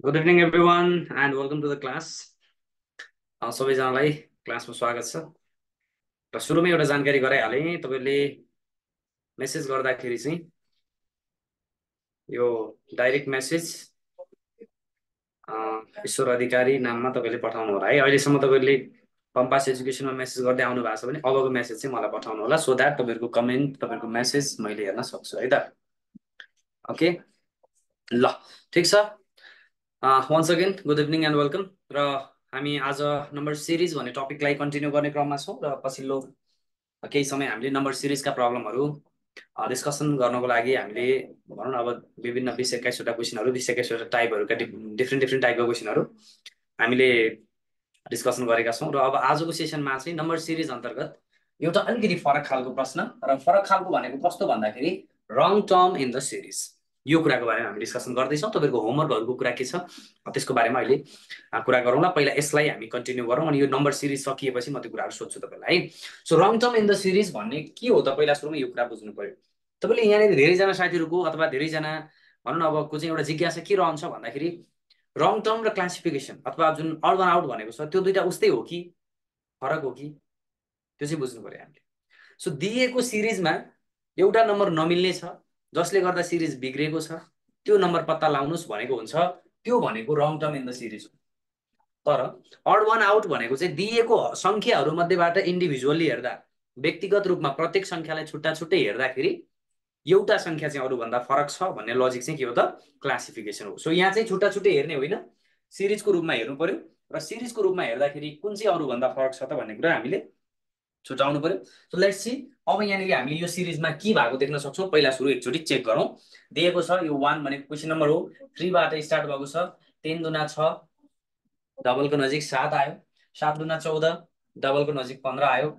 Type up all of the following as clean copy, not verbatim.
Good evening, everyone, and welcome to the class. सबैजनालाई क्लासमा स्वागत छ। र सुरुमै एउटा जानकारी गराइहालेँ, तपाईले मेसेज गर्दाखेरि चाहिँ यो डाइरेक्ट मेसेज ईश्वर अधिकारी नाममा तपाईले पठाउनु होला है। अहिलेसम्म तपाईले पम्पास एजुकेसनमा मेसेज गर्दै आउनु भएको छ भने अबको मेसेज चाहिँ मलाई पठाउनु होला, सो दैट तपाईहरुको कमेन्ट, तपाईहरुको मेसेज मैले हेर्न सक्छु है त। ओके, ल ठीक छ। once again good evening and welcome। र हामी आज नम्बर सिरिज भन्ने टपिकलाई कन्टिन्यू गर्ने क्रममा छौं र पछिल्लो केही समय हामीले नम्बर सिरिजका प्रब्लमहरु डिस्कसन गर्नको लागि हामीले भनौं न अब विभिन्न 20-21 वटा क्वेशनहरु, 20-21 वटा टाइपहरुका डिफरेन्ट टाइपका क्वेशनहरु हामीले डिस्कसन गरेका छौं। र अब आजको सेसनमा चाहिँ नम्बर सिरिज अन्तर्गत एउटा अलिकति फरक खालको प्रश्न, र फरक खालको भनेको कस्तो भन्दाखेरि wrong term in the series, यो कुराको बारेमा हामी डिस्कसन गर्दै छौं। तपाईहरुको होमवर्कहरुको कुरा के छ त्यसको बारेमा अहिले कुरा गरौँला। पहिला यसलाई हामी कन्टिन्यू गरौँ, अनि यो नम्बर सिरिज सकिएपछि म त्यो कुराहरु सोध्छु तपाईलाई है। So wrong term in the series भन्ने के हो त पहिला सुरुमा यो कुरा बुझ्नु पर्यो। तपाईले यहाँ धेरै जना साथीहरुको अथवा धेरै जना भनौं न अब को चाहिँ एउटा जिज्ञासा के रहन्छ भन्दाखेरि रङ टर्म र क्लासिफिकेसन अथवा जुन अड वन आउट भनेको छ त्यो दुईटा उस्तै हो कि फरक हो कि, त्यो चाहिँ बुझ्नु पर्यो हामीले। सो दिएको सिरिजमा एउटा नम्बर नमिल्ने छ जसले गर्दा सिरिज बिग्रेको छ, त्यो नम्बर पत्ता लाउनुस् भनेको हुन्छ, त्यो भनेको wrong term in the series हो। तर अड वन आउट भनेको चाहिँ दिएको संख्याहरु मध्येबाट इन्डिभिजुअली हेर्दा, व्यक्तिगत रूपमा प्रत्येक संख्यालाई छुट्टा छुट्टै हेर्दाखेरि एउटा संख्या चाहिँ अरु भन्दा फरक छ भन्ने लजिक चाहिँ के हो त, क्लासिफिकेसन हो। सो यहाँ चाहिँ छुट्टा छुट्टै हेर्ने होइन, सिरिजको रूपमा हेर्नु पर्यो, र सिरिजको रूपमा हेर्दाखेरि कुन चाहिँ अरु भन्दा फरक छ त भन्ने कुरा हामीले छुटाउनु पर्यो। सो लेट्स सी, अब यहाँनिर हामीले यो सिरिजमा के भएको देख्न सक्छौं। पहिला सुरु एकचोटी चेक गरौँ। दिएको छ यो 1 भनेको क्वेशन नम्बर हो, 3 बाट स्टार्ट भएको छ। 10 दुना 6, डबलको नजिक 7 आयो। 7 दुना 14, डबलको नजिक 15 आयो।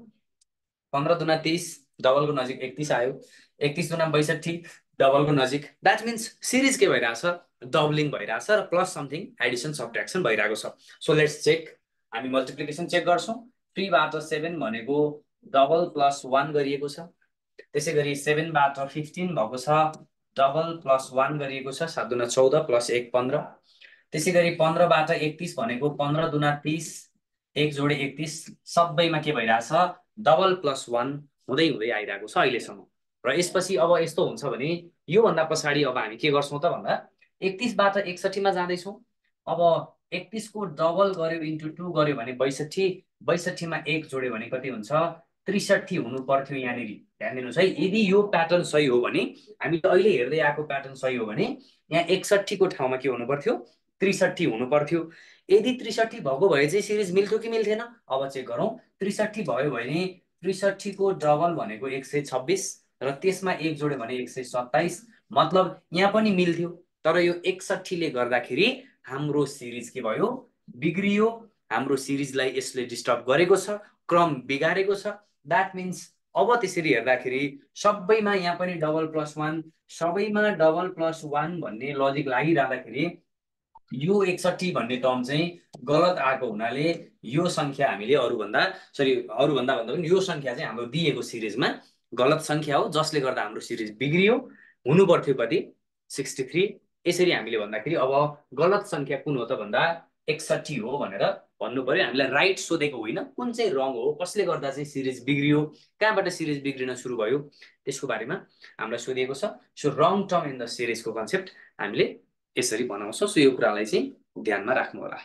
15 दुना 30, डबलको नजिक 31 आयो। 31 दुना 62, डबलको नजिक। दैट मीन्स सिरिज के भइराछ, डबलिङ भइराछ र प्लस समथिङ एडिसन सब्ट्र्याक्सन भइराको छ। सो लेट्स चेक, हामी मल्टिप्लिकेसन चेक गर्छौं। 3 बाट 7 भनेको डबल प्लस 1 गरिएको छ। त्यसैगरी 7 बाट 15 भएको छ, डबल प्लस 1 गरिएको छ। 7 दुना 14 प्लस 1 15। त्यसैगरी 15 बाट 31 भनेको 15 दुना 30, 1 जोडे 31, सबैमा के भइराछ, डबल प्लस 1 हुँदै हुँदै आइराको छ अहिलेसम्म। र यसपछि अब यस्तो हुन्छ भने यो भन्दा पछाडी अब हामी के गर्छौं त भन्दा 31 बाट 61 मा जाँदै छौं। अब 31 को डबल गर्यो इन्टु 2 गर्यो भने 62, 62 मा 1 जोड्यो भने कति हुन्छ, 63 हुनु पर्थ्यो यहाँनिर। ध्यान दिनुस् है, यदि यो प्याटर्न सही हो भने, हामी अहिले हेर्दै आएको प्याटर्न सही हो भने यहाँ 61 को ठाउँमा के हुनु पर्थ्यो, 63 हुनु पर्थ्यो। यदि 63 भएको भए चाहिँ सिरिज मिल्थ्यो कि मिल्थेन, अब चेक गरौँ। 63 भयो भने 63 को डबल भनेको 126 र त्यसमा 1 जोड्यो भने 127, मतलब यहाँ पनि मिल्थ्यो। तर यो 61 ले गर्दाखेरि हाम्रो सिरिज के भयो, बिग्रियो। हाम्रो सिरिजलाई यसले डिस्टर्ब गरेको छ, क्रम बिगारेको छ। दैट मीन्स अब त्यसरी हेर्दाखेरि सबैमा यहाँ पनि डबल प्लस 1, सबैमा डबल प्लस 1 भन्ने लजिक लागिराख्दाखेरि यो 61 भन्ने टर्म चाहिँ गलत आएको हुनाले यो संख्या हामीले अरुभन्दा भन्दा पनि यो संख्या चाहिँ हाम्रो दिएको सिरिजमा गलत संख्या हो, जसले गर्दा हाम्रो सिरिज बिग्रियो। हुनु पर्थ्यो कति, 63। यसरी हामीले भन्दाखेरि अब गलत संख्या कुन हो त भन्दा 61 हो भनेर भन्नु पर्यो। हामीलाई राइट सोधेको होइन, कुन चाहिँ रङ हो, कसले गर्दा चाहिँ सिरिज बिग्रियो, कहाँबाट सिरिज बिग्रिन सुरु भयो, त्यसको बारेमा हामीलाई सोधिएको छ। So wrong term in the सिरिजको कन्सेप्ट हामीले यसरी बनाउँछौं। सो यो कुरालाई चाहिँ ध्यानमा राख्नु होला।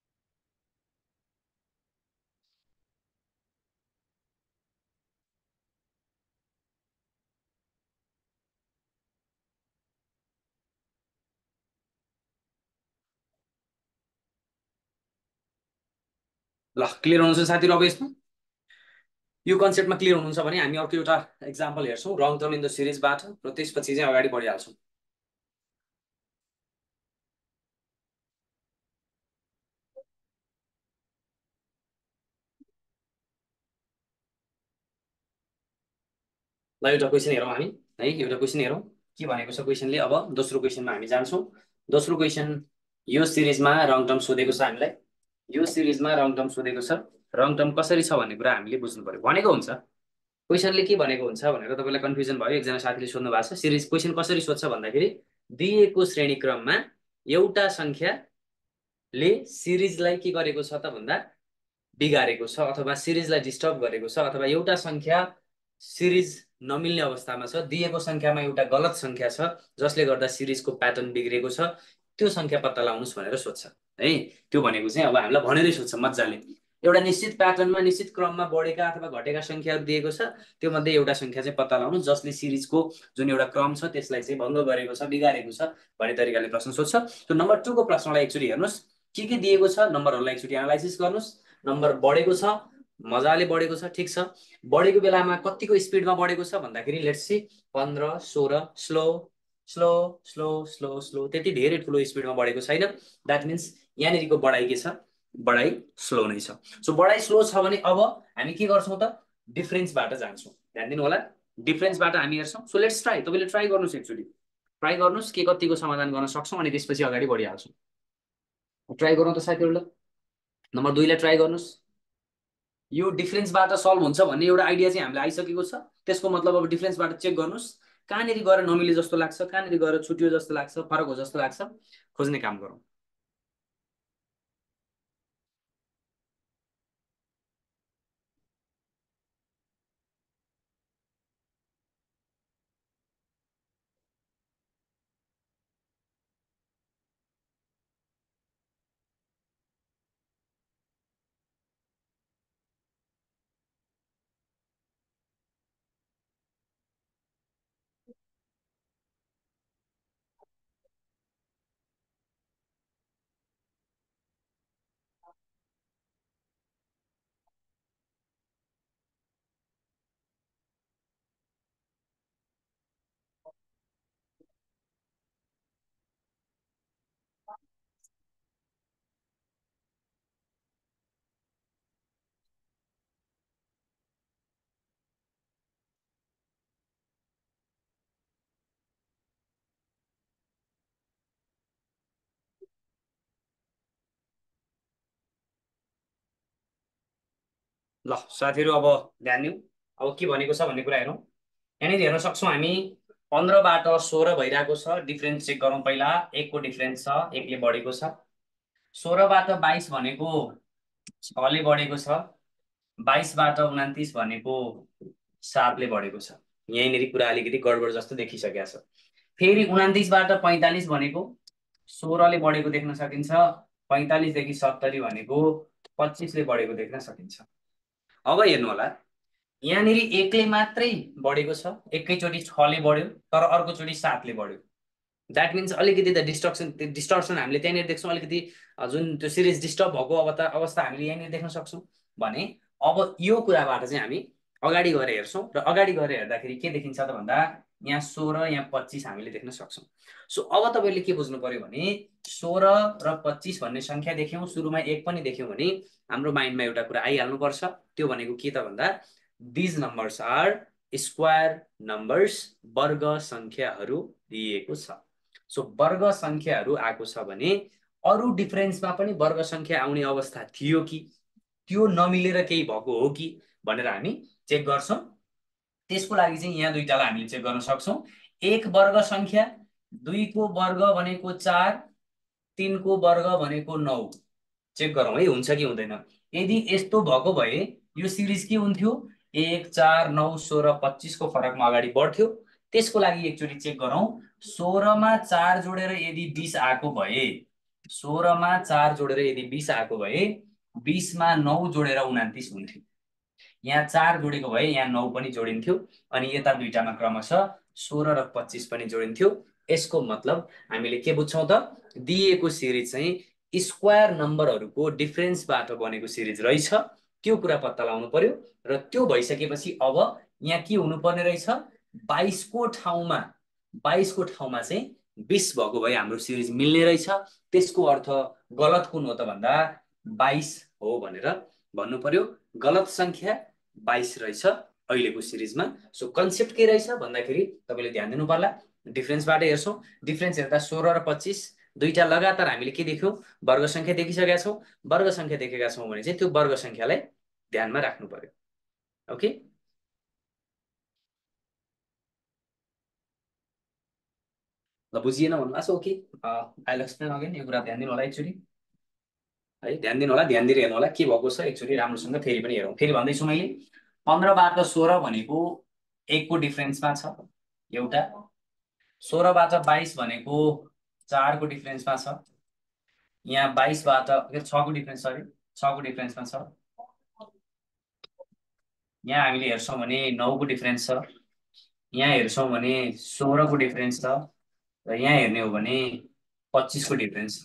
ल क्लियर हुनुहुन्छ साथीहरु? अब यसमा यो कन्सेप्टमा क्लियर हुनुहुन्छ भने हामी अर्को एउटा एक्जाम्पल हेर्छौं रङ टर्म इन द सिरिजबाट, र त्यसपछि चाहिँ अगाडि बढिहाल्छौं। ल एउटा क्वेशन हेरौँ हामी है, एउटा क्वेशन हेरौँ के भनेको छ क्वेशनले। अब दोस्रो क्वेशनमा हामी जान्छौं। दोस्रो क्वेशन, यो सिरिजमा रङ टर्म सोधेको छ हामीलाई, यो सिरिजमा रङ टर्म सोधेको छ। रङ टर्म कसरी छ भन्ने कुरा हामीले बुझ्नु पर्यो। भनेको हुन्छ क्वेशनले के भनेको हुन्छ भनेर तपाईलाई कन्फ्युजन भयो। एकजना साथीले सोध्नु भएको छ, सिरिज क्वेशन कसरी सोध्छ भन्दाखेरि दिएको श्रेणी क्रममा एउटा संख्या ले सिरिजलाई के गरेको छ त भन्दा बिगारेको छ अथवा सिरिजलाई डिस्टर्ब गरेको छ अथवा एउटा संख्या सिरिज नमिल्ने अवस्थामा छ, दिएको संख्यामा एउटा गलत संख्या छ जसले गर्दा सिरिजको प्याटर्न बिग्रेको छ, त्यो संख्या पत्ता लगाउनुस् भनेर सोध्छ है। त्यो भनेको चाहिँ अब हामीलाई भनेरै सोध्छ मजाले, एउटा निश्चित प्याटर्नमा निश्चित क्रममा बढेका अथवा घटेका संख्याहरू दिएको छ, त्यो मध्ये एउटा संख्या चाहिँ पत्ता लगाउनु जसले सिरिजको जुन एउटा क्रम छ त्यसलाई चाहिँ भङ्ग गरेको छ, बिगारेको छ भन्ने तरिकाले प्रश्न सोध्छ। त्यो नम्बर 2 को प्रश्नलाई एकचोटि हेर्नुस्, के दिएको छ नम्बरहरूलाई एकचोटि एनालाइसिस गर्नुस्। नम्बर बढेको छ, मजाले बढेको छ, ठिक छ। बढेको बेलामा कतिको स्पिडमा बढेको छ भन्दाखेरि let's see 15 16 slow slow slow slow slow, त्यति धेरै ठुलो स्पिडमा बढेको छैन। द्याट मिन्स यहाँनिरको बढाइ के छ, बढाइ स्लो नै छ। सो बढाइ स्लो छ भने अब हामी के गर्छौँ त, डिफरेन्सबाट जान्छौँ। ध्यान दिनु होला, डिफरेन्सबाट हामी हेर्छौँ। सो लेट्स ट्राई, तपाईँले ट्राई गर्नुहोस्, एकचोटि ट्राई गर्नुहोस् के कतिको समाधान गर्न सक्छौँ अनि त्यसपछि अगाडि बढिहाल्छौँ। ट्राई गरौँ त साथीहरूलाई। नम्बर 2 लाई ट्राई गर्नुहोस्। यो डिफरेन्सबाट सल्भ हुन्छ भन्ने एउटा आइडिया चाहिँ हामीलाई आइसकेको छ, त्यसको मतलब अब डिफरेन्सबाट चेक गर्नुहोस् कहाँनिर गएर नमिले जस्तो लाग्छ, कहाँनिर गएर छुट्यो जस्तो लाग्छ, फरक हो जस्तो लाग्छ, खोज्ने काम गरौँ। ल साथीहरू अब ध्यान दिउँ, अब के भनेको छ भन्ने कुरा हेरौँ। यहाँनिर हेर्न सक्छौँ हामी 15बाट 16 भइरहेको छ, डिफरेन्स चेक गरौँ पहिला। 1 को डिफरेन्स छ, 1 ले बढेको छ। 16बाट 22 भनेको 6 ले बढेको छ। 22बाट 29 भनेको 7 ले बढेको छ। यहीँनिर कुरा अलिकति गडबड जस्तो देखिसकेको छ। फेरि 29बाट 45 भनेको 16 ले बढेको देख्न सकिन्छ। 45 देखि 70 भनेको 25 ले बढेको देख्न सकिन्छ। अब हेर्नु होला, यहाँनिर 1 ले मात्रै बढेको छ, एकैचोटि 6 ले बढ्यो तर अर्कोचोटि 7 ले बढ्यो। द्याट मिन्स अलिकति त डिस्टर्सन हामीले त्यहाँनिर देख्छौँ, अलिकति जुन त्यो सिरिज डिस्टर्ब भएको अवस्था हामीले यहाँनिर देख्न सक्छौँ भने अब यो कुराबाट चाहिँ हामी अगाडि गएर हेर्छौँ र अगाडि गएर हेर्दाखेरि के देखिन्छ त भन्दा यहाँ 16 यहाँ 25 हामीले देख्न सक्छौँ। सो अब तपाईँले के बुझ्नु पर्यो भने 16 र 25 भन्ने संख्या देख्यौँ, सुरुमा 1 पनि देख्यौँ भने हाम्रो माइन्डमा एउटा कुरा आइहाल्नुपर्छ, त्यो भनेको के त भन्दा these numbers are square numbers, वर्ग संख्याहरू दिएको छ। सो वर्ग संख्याहरू आएको छ भने अरू डिफरेन्समा पनि वर्ग संख्या आउने अवस्था थियो कि त्यो नमिलेर केही भएको हो कि भनेर हामी चेक गर्छौँ। त्यसको लागि चाहिँ यहाँ दुईटालाई हामीले चेक गर्न सक्छौँ। 1 वर्ग संख्या, 2 को वर्ग भनेको 4, 3 को वर्ग भनेको 9। चेक गरौँ है हुन्छ कि हुँदैन। यदि यस्तो भएको भए यो सिरिज के हुन्थ्यो, 1 4 9 16 25 को फरकमा अगाडि बढ्थ्यो। त्यसको लागि एकचोटि चेक गरौँ। 16 मा 4 जोडेर यदि 20 आएको भए, 16 मा 4 जोडेर यदि 20 आएको भए 20 मा 9 जोडेर 29 हुन्थ्यो। यहाँ 4 जोडेको भए यहाँ 9 पनि जोडिन्थ्यो अनि यता दुईटामा क्रमशः 16 र 25 पनि जोडिन्थ्यो। यसको मतलब हामीले के बुझ्छौँ त, दिएको सिरिज चाहिँ स्क्वायर नम्बरहरूको डिफरेन्सबाट बनेको सिरिज रहेछ, त्यो कुरा पत्ता लगाउनु पर्यो। र त्यो भइसकेपछि अब यहाँ के हुनुपर्ने रहेछ, 22 को ठाउँमा 22 को ठाउँमा चाहिँ 20 भएको भए हाम्रो सिरिज मिल्ने रहेछ। त्यसको अर्थ गलत कुन हो त भन्दा 22 हो भनेर भन्नु पर्यो। गलत संख्या 22 रहेछ अहिलेको सिरिजमा। सो कन्सेप्ट के रहेछ भन्दाखेरि तपाईँले ध्यान दिनु पर्ला, डिफरेन्सबाट हेर्छौँ। डिफरेन्स हेर्दा 16 र 25 दुईटा लगातार हामीले के देख्यौँ, वर्ग संख्या देखिसकेका छौँ। वर्ग संख्या देखेका छौँ भने चाहिँ त्यो वर्ग संख्यालाई ध्यानमा राख्नु पर्यो। ओके, ल बुझिएन भन्नुभएको छ। Okay, I will explain again. यो कुरा ध्यान दिनु होला एकचोटि। है। ध्यान दिनु होला, ध्यान दिएर हेर्नु होला के भएको छ। एकचोटि राम्रोसँग फेरि पनि हेरौँ। फेरि भन्दैछु मैले 15बाट 16 भनेको 1 को डिफरेन्समा छ एउटा, 16बाट 22 भनेको 4 को डिफरेन्समा छ, यहाँ 22बाट 6 को डिफरेन्स, सरी 6 को डिफरेन्समा छ, यहाँ हामीले हेर्छौँ भने 9 को डिफरेन्स छ, यहाँ हेर्छौँ भने 16 को डिफरेन्स छ, र यहाँ हेर्ने हो भने 25 को डिफरेन्स।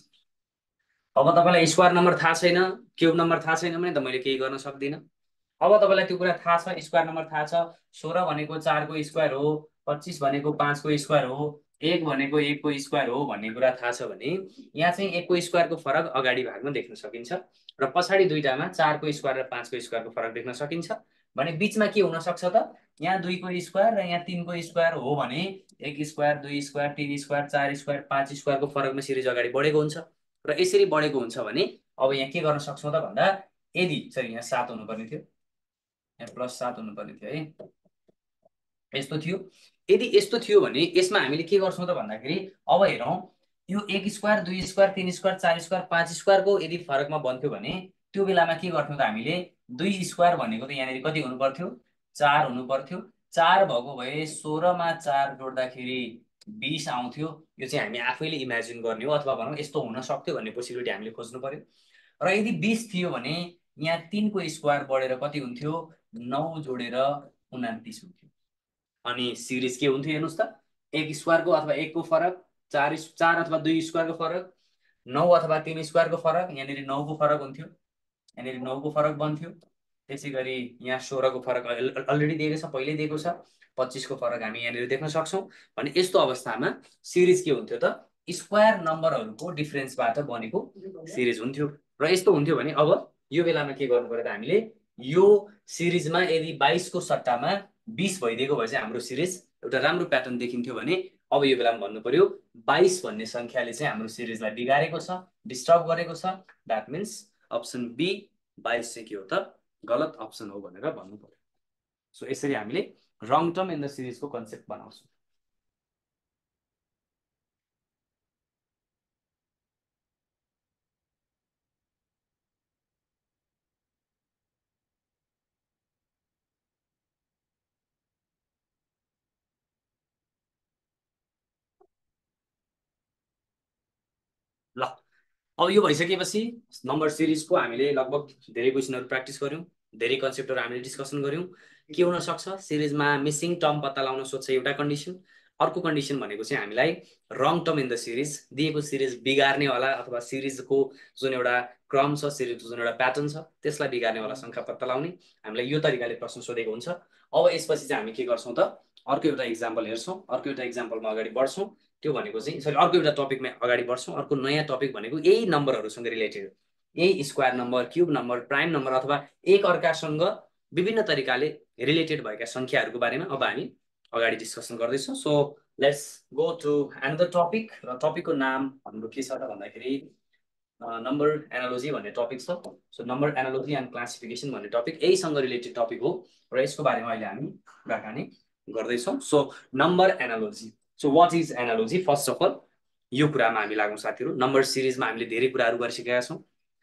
अब तपाईँलाई स्क्वायर नम्बर थाहा छैन, क्युब नम्बर थाहा छैन भने त मैले केही गर्न सक्दिनँ। अब तपाईँलाई त्यो कुरा थाहा छ, स्क्वायर नम्बर थाहा छ, 16 भनेको 4 को स्क्वायर हो, 25 भनेको 5 को स्क्वायर हो, 1 भनेको 1 को स्क्वायर हो भन्ने कुरा थाहा छ भने यहाँ चाहिँ 1 को स्क्वायरको फरक अगाडि भागमा देख्न सकिन्छ, र पछाडि दुईटामा 4 को स्क्वायर र 5 को स्क्वायरको फरक देख्न सकिन्छ। भने बिचमा के हुन सक्छ त, यहाँ 2 को स्क्वायर र यहाँ 3 को स्क्वायर हो भने 1 स्क्वायर, 2 स्क्वायर, 3 स्क्वायर, 4 स्क्वायर, 5 स्क्वायरको फरकमा सिरिज अगाडि बढेको हुन्छ। र यसरी बढेको हुन्छ भने अब यहाँ के गर्न सक्छौँ त भन्दा, यदि सरी यहाँ 7 हुनुपर्ने थियो, यहाँ +7 हुनुपर्ने थियो है, यस्तो थियो। यदि यस्तो थियो भने यसमा हामीले के गर्छौँ त भन्दाखेरि, अब हेरौँ यो 1 स्क्वायर, 2 स्क्वायर, 3 स्क्वायर, 4 स्क्वायर, 5 स्क्वायरको यदि फरकमा बन्थ्यो भने त्यो बेलामा के गर्थ्यौँ त हामीले, 2 स्क्वायर भनेको त यहाँनिर कति हुनु पर्थ्यो, 4 हुनु पर्थ्यो। 4 भएको भए 16मा 4 जोड्दाखेरि 20 आउँथ्यो। यो चाहिँ हामी आफैले इमेजिन गर्ने हो, अथवा भनौँ यस्तो हुन सक्थ्यो भन्ने पोसिबिलिटी हामीले खोज्नु पर्यो। र यदि 20 थियो भने यहाँ 3 को स्क्वायर बढेर कति हुन्थ्यो, 9 जोडेर 29 हुन्थ्यो। अनि सिरिज के हुन्थ्यो हेर्नुहोस् त, 1 स्क्वायरको अथवा 1 को फरक, 4 अथवा 2 स्क्वायरको फरक, 9 अथवा 3 स्क्वायरको फरक, यहाँनिर 9 को फरक हुन्थ्यो, यहाँनिर 9 को फरक बन्थ्यो। त्यसै गरी यहाँ 16 को फरक अलरेडी दिएको छ, पहिल्यै दिएको छ, 25 को फरक हामी यहाँनिर देख्न सक्छौँ। भने यस्तो अवस्थामा सिरिज के हुन्थ्यो त, स्क्वायर नम्बरहरूको डिफरेन्सबाट बनेको सिरिज हुन्थ्यो। र यस्तो हुन्थ्यो भने अब यो बेलामा के गर्नु पर्यो त हामीले, यो सिरिजमा यदि 22 को सट्टामा 20 भइदिएको भए चाहिँ हाम्रो सिरिज एउटा राम्रो प्याटर्न देखिन्थ्यो भने अब यो बेलामा भन्नु पर्यो 22 भन्ने संख्याले चाहिँ हाम्रो सिरिजलाई बिगारेको छ, डिस्टर्ब गरेको छ। द्याट मिन्स अप्सन बी 22 चाहिँ के हो त, गलत अप्सन हो भनेर भन्नु पर्यो। सो यसरी हामीले रङ टर्म इन द सिरिजको कन्सेप्ट बनाउँछौँ। ल अब यो भइसकेपछि नम्बर सिरिजको हामीले लगभग धेरै क्वेसनहरू प्र्याक्टिस गऱ्यौँ, धेरै कन्सेप्टहरू हामीले डिस्कसन गऱ्यौँ। के हुन सक्छ, सिरिजमा मिसिङ टर्म पत्ता लगाउन सोध्छ एउटा कन्डिसन। अर्को कन्डिसन भनेको चाहिँ हामीलाई wrong term in the series, दिएको सिरिज बिगार्नेवाला अथवा सिरिजको जुन एउटा क्रम छ, सिरिजको जुन एउटा प्याटर्न छ त्यसलाई बिगार्नेवाला सङ्ख्या पत्ता लगाउने। हामीलाई यो तरिकाले प्रश्न सोधेको हुन्छ। अब यसपछि चाहिँ हामी के गर्छौँ त, अर्को एउटा इक्जाम्पल हेर्छौँ, अर्को एउटा इक्जाम्पलमा अगाडि बढ्छौँ। त्यो भनेको चाहिँ सरी अर्को एउटा टपिकमा अगाडि बढ्छौँ। अर्को नयाँ टपिक भनेको यही नम्बरहरूसँग रिलेटेड, यही square number, cube number, prime number अथवा एक अर्कासँग विभिन्न तरिकाले रिलेटेड भएका सङ्ख्याहरूको बारेमा अब हामी अगाडि डिस्कसन गर्दैछौँ। So let's go to another topic. र टपिकको नाम हाम्रो के छ त भन्दाखेरि नम्बर एनालोजी भन्ने टपिक छ। So number analogy and classification भन्ने टपिक यहीसँग रिलेटेड टपिक हो, र यसको बारेमा अहिले हामी कुराकानी गर्दैछौँ। So number analogy, so what is analogy? First of all यो कुरामा हामी लागौँ साथीहरू। नम्बर सिरिजमा हामीले धेरै कुराहरू गरिसकेका छौँ।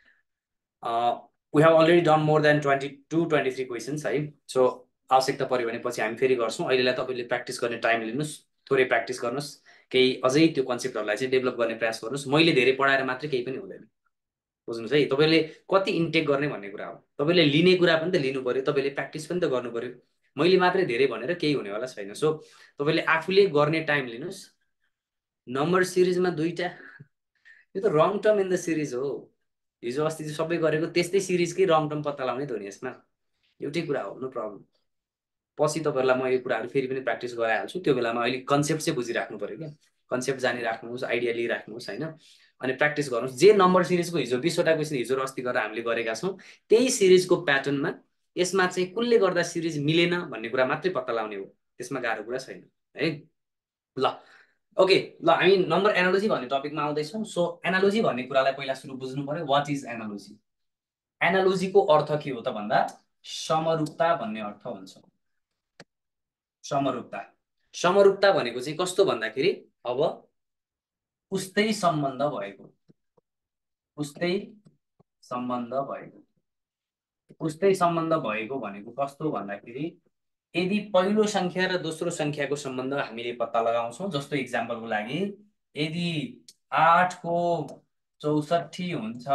We have already done more than 22-23 questions है। सो आवश्यकता पऱ्यो भने पछि हामी फेरि गर्छौँ। अहिलेलाई तपाईँले प्र्याक्टिस गर्ने टाइम लिनुहोस्, थोरै प्र्याक्टिस गर्नुहोस्, केही अझै त्यो कन्सेप्टहरूलाई चाहिँ डेभलप गर्ने प्रयास गर्नुहोस्। मैले धेरै पढाएर मात्रै केही पनि हुँदैन, बुझ्नुहोस् है। तपाईँले कति इन्टेक गर्ने भन्ने कुरा हो। तपाईँले लिने कुरा पनि त लिनु पऱ्यो, तपाईँले प्र्याक्टिस पनि त गर्नु पऱ्यो। मैले मात्रै धेरै भनेर केही हुनेवाला छैन। सो तपाईँले आफूले गर्ने टाइम लिनुहोस्। नम्बर सिरिजमा दुईवटा, यो त wrong term in the series हो। हिजो अस्ति चाहिँ सबै गरेको त्यस्तै सिरिजकै रङ टर्म पत्ता लगाउने त हो नि, यसमा एउटै कुरा हो, नो प्रब्लम। पछि तपाईँहरूलाई म यो कुराहरू फेरि पनि प्र्याक्टिस गराइहाल्छु। त्यो बेलामा अहिले कन्सेप्ट चाहिँ बुझिराख्नु पऱ्यो क्या, कन्सेप्ट जानिराख्नुहोस्, आइडिया लिइराख्नुहोस् होइन। अनि प्र्याक्टिस गर्नुहोस्। जे नम्बर सिरिजको हिजो 20वटा क्वेसन हिजो अस्ति गरेर हामीले गरेका छौँ त्यही सिरिजको प्याटर्नमा यसमा चाहिँ कुनले गर्दा सिरिज मिलेन भन्ने कुरा मात्रै पत्ता लगाउने हो, त्यसमा गाह्रो कुरा छैन है। ल ओके, ल हामी नम्बर एनालोजी भन्ने टपिकमा आउँदैछौँ। सो एनालोजी भन्ने कुरालाई पहिला सुरु बुझ्नु पर्यो। What is analogy? एनालोजीको अर्थ के हो त भन्दा समरूपता भन्ने अर्थ हुन्छ। समरूपता, समरूपता भनेको चाहिँ कस्तो भन्दाखेरि अब उस्तै सम्बन्ध भएको, उस्तै सम्बन्ध भएको। उस्तै सम्बन्ध भएको भनेको कस्तो भन्दाखेरि यदि पहिलो संख्या र दोस्रो संख्याको सम्बन्ध हामीले पत्ता लगाउँछौँ, जस्तो इक्जाम्पलको लागि यदि 8 को 64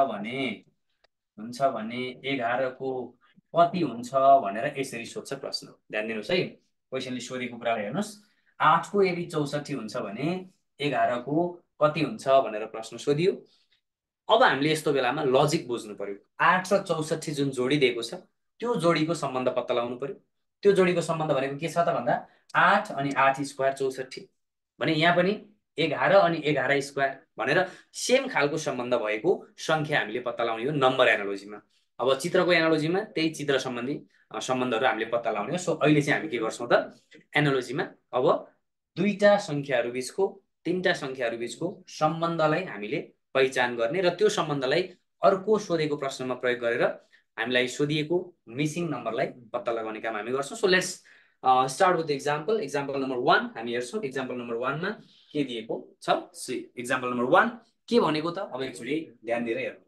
हुन्छ भने 11 को कति हुन्छ भनेर यसरी सोध्छ प्रश्न। ध्यान दिनुहोस् है, क्वेसनले सोधेको कुरालाई हेर्नुहोस्। 8 को यदि 64 हुन्छ भने 11 को कति हुन्छ भनेर प्रश्न सोधियो। अब हामीले यस्तो बेलामा लजिक बुझ्नु पर्यो। 8 र 64 जुन जोडी दिएको छ त्यो जोडीको सम्बन्ध पत्ता लगाउनु पर्यो। त्यो जोडीको सम्बन्ध भनेको के छ त भन्दा 8 अनि 8 स्क्वायर 64 भने यहाँ पनि 11 अनि 11 स्क्वायर भनेर सेम खालको सम्बन्ध भएको संख्या हामीले पत्ता लगाउने हो नम्बर एनालोजीमा। अब चित्रको एनालोजीमा त्यही चित्र सम्बन्धी सम्बन्धहरू हामीले पत्ता लगाउने हो। सो अहिले चाहिँ हामी के गर्छौँ त एनालोजीमा अब दुईटा संख्याहरू बिचको तीनटा संख्याहरू बिचको सम्बन्धलाई हामीले पहिचान गर्ने र त्यो सम्बन्धलाई अर्को सोधेको प्रश्नमा प्रयोग गरेर हामीलाई सोधिएको मिसिङ नम्बरलाई पत्ता लगाउने काम हामी गर्छौँ। So let's start with example number 1 हामी हेर्छौँ। एक्जाम्पल नम्बर 1 मा के दिएको छ? एक्जाम्पल नम्बर 1 के भनेको त अब एकचोटि ध्यान दिएर हेर्नु।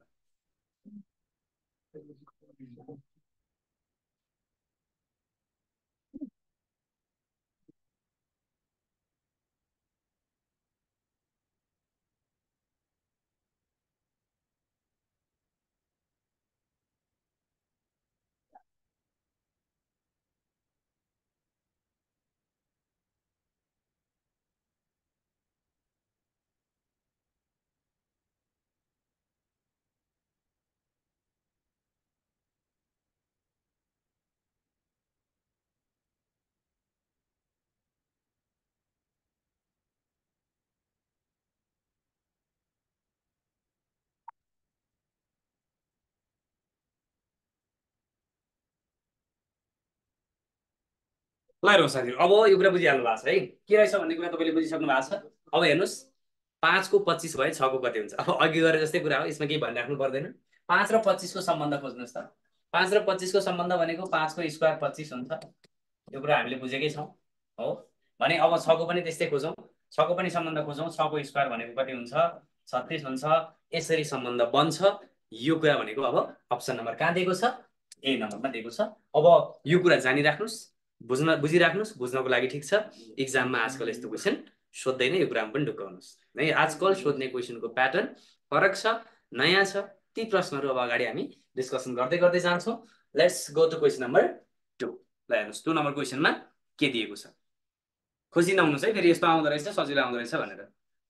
ल हेर्नुहोस् साथीहरू, अब यो कुरा बुझिहाल्नु भएको छ है, के रहेछ भन्ने कुरा तपाईँले बुझिसक्नु भएको छ। अब हेर्नुहोस् 5 को 25 भए 6 को कति हुन्छ? अब अघि गरे जस्तै कुरा हो, यसमा केही भनिराख्नु पर्दैन। 5 र 25 को सम्बन्ध खोज्नुहोस् त। 5 र 25 को सम्बन्ध भनेको 5 को स्क्वायर 25 हुन्छ। यो कुरा हामीले बुझेकै छौँ हो। भने अब 6 को पनि त्यस्तै खोजौँ। 6 को पनि सम्बन्ध खोजौँ। 6 को स्क्वायर भनेको कति हुन्छ? 36 हुन्छ। यसरी सम्बन्ध बन्छ। यो कुरा भनेको अब अप्सन नम्बर कहाँ दिएको छ? ए नम्बरमा दिएको छ। अब यो कुरा जानिराख्नुहोस्, बुझिराख्नुहोस्। बुझ्नको लागि ठिक छ, इक्जाममा आजकल यस्तो क्वेसन सोध्दैन, यो कुरामा पनि ढुक्काउनुहोस् है। आजकल सोध्ने क्वेसनको प्याटर्न फरक छ, नयाँ छ। ती प्रश्नहरू अब अगाडि हामी डिस्कसन गर्दै गर्दै जान्छौँ। Let's go to question number 2। ल हेर्नुहोस् 2 नम्बर क्वेसनमा के दिएको छ, खोजी नहुनुहोस् है, फेरि यस्तो आउँदो रहेछ सजिलो आउँदो रहेछ भनेर।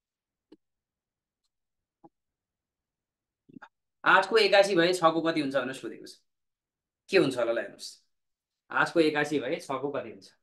8 को 81 भए 6 को कति हुन्छ भनेर सोधेको छ। के हुन्छ होला? ल हेर्नुहोस् 8 को 81 भए 6 को कति हुन्छ?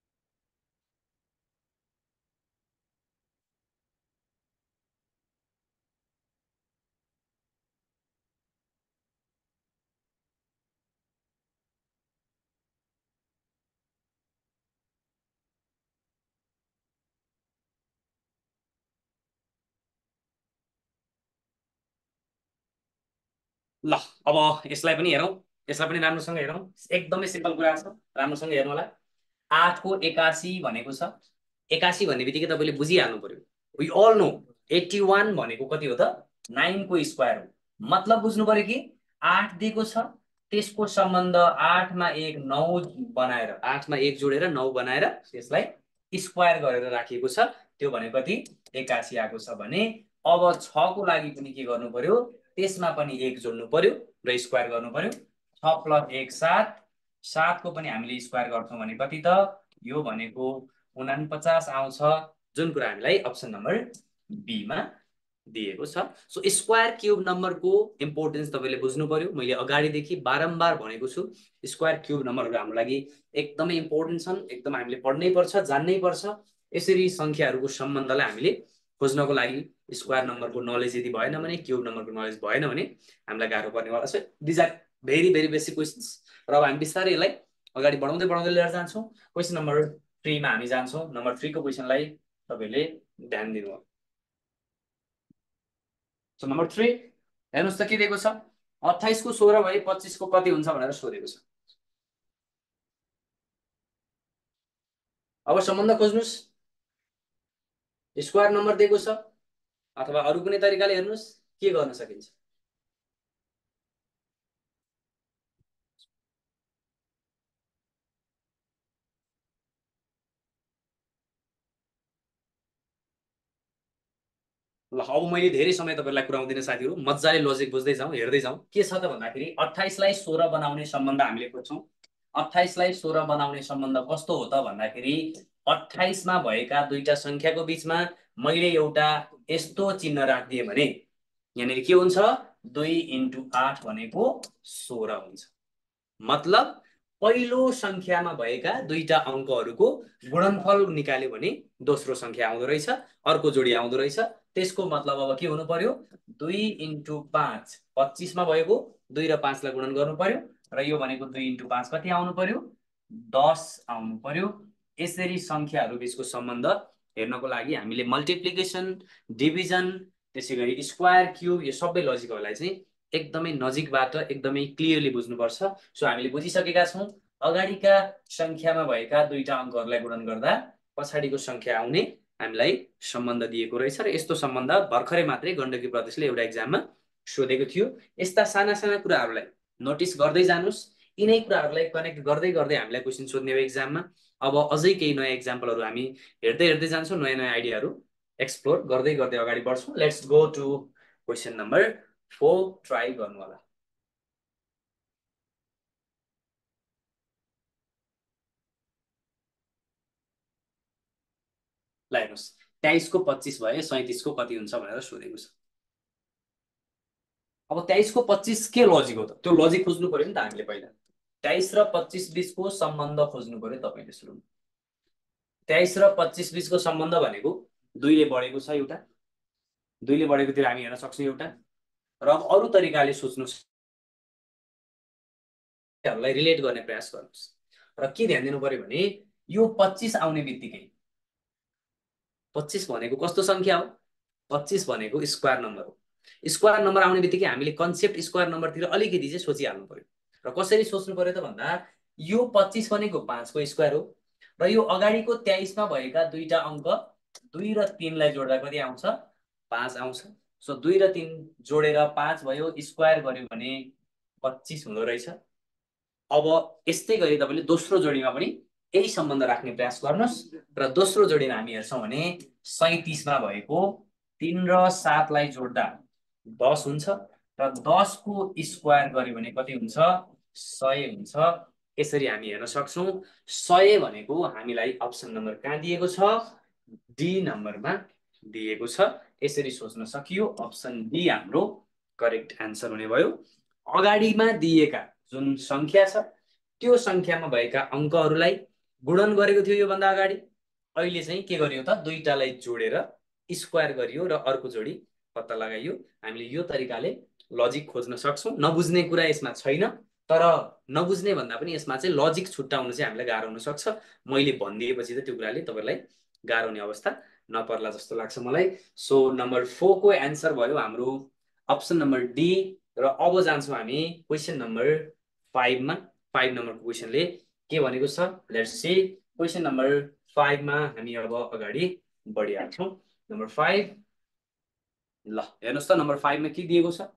ल अब यसलाई पनि हेरौँ, यसलाई पनि राम्रोसँग हेरौँ। एकदमै सिम्पल कुरा छ, राम्रोसँग हेर्नु होला। 8 को 81 भनेको छ, 81 भन्ने बित्तिकै तपाईँले बुझिहाल्नु पर्यो। वी अल नो 81 भनेको कति हो त? 9 को स्क्वायर हो। मतलब बुझ्नु पर्यो कि 8 दिएको छ, त्यसको सम्बन्ध 8 मा 1 9 बनाएर 8 मा 1 जोडेर 9 बनाएर त्यसलाई स्क्वायर गरेर राखिएको छ। त्यो भनेको कति? 81 आएको छ भने अब 6 को लागि पनि के गर्नु पर्यो? त्यसमा पनि 1 जोड्नु पर्यो र स्क्वायर गर्नु पर्यो। 6 + 1 7, 7 को पनि हामीले स्क्वायर गर्छौँ भने कति त? यो भनेको 49 आउँछ, जुन कुरा हामीलाई अप्सन नम्बर बी मा दिएको छ। सो स्क्वायर क्युब नम्बरको इम्पोर्टेन्स तपाईँले बुझ्नु पर्यो। मैले अगाडिदेखि बारम्बार भनेको छु, स्क्वायर क्युब नम्बरहरू हाम्रो लागि एकदमै इम्पोर्टेन्ट छन्, एकदम हामीले पढ्नै पर्छ, जान्नै पर्छ। यसरी संख्याहरूको सम्बन्धलाई हामीले खोज्नको लागि स्क्वायर नम्बरको नलेज यदि भएन भने, क्युब नम्बरको नलेज भएन भने हामीलाई गाह्रो पर्नेवाला छ। These are very very basic questions. र अब हामी बिस्तारै यसलाई अगाडि बढाउँदै बढाउँदै लिएर जान्छौँ। क्वेसन नम्बर 3 मा हामी जान्छौँ। नम्बर 3 को क्वेसनलाई तपाईँले ध्यान दिनु हो। सो नम्बर 3 हेर्नुहोस् त के दिएको छ? 28 को 16 भए 25 को कति हुन्छ भनेर सोधेको छ। अब सम्बन्ध खोज्नुहोस्। स्क्वायर नम्बर दिएको छ, अथवा अरू कुनै तरिकाले हेर्नुहोस् के गर्न सकिन्छ। ल अब मैले धेरै समय तपाईँलाई कुराउँदिनँ साथीहरू, मजाले लजिक बुझ्दै जाउँ, हेर्दै जाउँ। के छ त भन्दाखेरि 28 लाई 16 बनाउने सम्बन्ध हामीले खोज्छौँ। 28 लाई 16 बनाउने सम्बन्ध कस्तो हो त भन्दाखेरि 28 मा भएका दुईटा संख्याको बीचमा मैले एउटा यस्तो चिन्ह राखिदिएँ भने यहाँनिर के हुन्छ, 2 × 8 भनेको 16 हुन्छ। मतलब पहिलो संख्यामा भएका दुईटा अङ्कहरूको गुणनफल निकाल्यो भने दोस्रो संख्या आउँदो रहेछ, अर्को जोडी आउँदो रहेछ। त्यसको मतलब अब के हुनु पर्यो, 2 × 5 25 मा भएको 2 र 5 लाई गुणन गर्नु पर्यो र यो भनेको 2 × 5 कति आउनु पर्यो, 10 आउनु पर्यो। यसरी संख्याहरू बीचको सम्बन्ध हेर्नको लागि हामीले मल्टिप्लिकेसन, डिभिजन, त्यसैगरी स्क्वायर, क्युब यो सबै लजिकहरूलाई चाहिँ एकदमै नजिकबाट एकदमै क्लियरली बुझ्नुपर्छ। सो हामीले बुझिसकेका छौँ अगाडिका संख्यामा भएका दुईटा अङ्कहरूलाई गुणन गर्दा पछाडिको संख्या आउने हामीलाई सम्बन्ध दिएको रहेछ र यस्तो सम्बन्ध भर्खरै मात्रै गण्डकी प्रदेशले एउटा एक्जाममा सोधेको थियो। यस्ता साना साना कुराहरूलाई नोटिस गर्दै जानुस्, यिनै कुराहरूलाई कनेक्ट गर्दै गर्दै हामीलाई क्वेसन सोध्ने हो एक्जाममा। अब अझै केही नयाँ एक्जाम्पलहरू हामी हेर्दै हेर्दै जान्छौँ, नयाँ नयाँ आइडियाहरू एक्सप्लोर गर्दै गर्दै अगाडि बढ्छौँ। Let's go to question number 4 try गर्नु होला। ल हेर्नुहोस्, 23 को 25 भए 37 को कति हुन्छ भनेर सोधेको छ। अब 23 को 25 के लजिक हो त, त्यो लजिक खोज्नु पर्यो नि त हामीले। पहिला 23 र 25 बीचको सम्बन्ध खोज्नु पर्यो तपाईले। सुरु 23 र 25 बीचको सम्बन्ध भनेको 2 ले बढेको छ एउटा, 2 ले बढेकोतिर हामी हेर्न सक्छौँ एउटा। र अब अरू तरिकाले सोच्नुस्, हरूलाई रिलेट गर्ने प्रयास गर्नुस्। र के ध्यान दिनु पर्यो भने यो 25 आउने बित्तिकै 25 भनेको कस्तो संख्या हो, 25 भनेको स्क्वायर नम्बर हो। स्क्वायर नम्बर आउने बित्तिकै हामीले कन्सेप्ट स्क्वायर नम्बरतिर अलिकति चाहिँ सोचिहाल्नु पर्यो। र कसरी सोच्नु पर्यो त भन्दा यो 25 भनेको 5 को स्क्वायर हो र यो अगाडिको 23 मा भएका दुईटा अङ्क 2 र 3 लाई जोड्दा कति आउँछ, 5 आउँछ। सो 2 र 3 जोडेर 5 भयो, स्क्वायर गर्यो भने 25 हुँदो रहेछ। अब यस्तै गरी तपाईले दोस्रो जोडीमा पनि यही सम्बन्ध राख्ने प्रयास गर्नुस् र दोस्रो जोडीमा हामी हेर्छौँ भने 37 मा भएको 3 र 7 लाई जोड्दा 10 हुन्छ र 10 को स्क्वायर गर्यो भने कति हुन्छ, 100 हुन्छ। यसरी हामी हेर्न सक्छौँ 100 भनेको हामीलाई अप्सन नम्बर कहाँ दिएको छ, डी नम्बरमा दिएको छ। यसरी सोच्न सकियो। अप्सन डी हाम्रो करेक्ट एन्सर हुने भयो। अगाडिमा दिएका जुन संख्या छ त्यो संख्यामा भएका अङ्कहरूलाई गुणन गरेको थियो यो भन्दा अगाडि, अहिले चाहिँ के गरियो त, दुईटालाई जोडेर स्क्वायर गरियो र अर्को जोडी पत्ता लगाइयो। हामीले यो तरिकाले लजिक खोज्न सक्छौँ। नबुझ्ने कुरा यसमा छैन, तर नबुझ्ने भन्दा पनि यसमा चाहिँ लजिक छुट्याउनु चाहिँ हामीलाई गाह्रो हुन सक्छ। मैले भनिदिएपछि त त्यो कुराले तपाईलाई गाह्रो हुने अवस्था नपर्ला जस्तो लाग्छ मलाई। सो नम्बर 4 को एन्सर भयो हाम्रो अप्सन नम्बर डी। र अब जान्छौँ हामी क्वेसन नम्बर 5 मा। 5 नम्बरको क्वेसनले के भनेको छ, लेट्स सी। क्वेसन नम्बर 5 मा हामी अब अगाडि बढिहाल्छौँ। नम्बर 5, ल हेर्नुहोस् त नम्बर 5 मा के दिएको छ।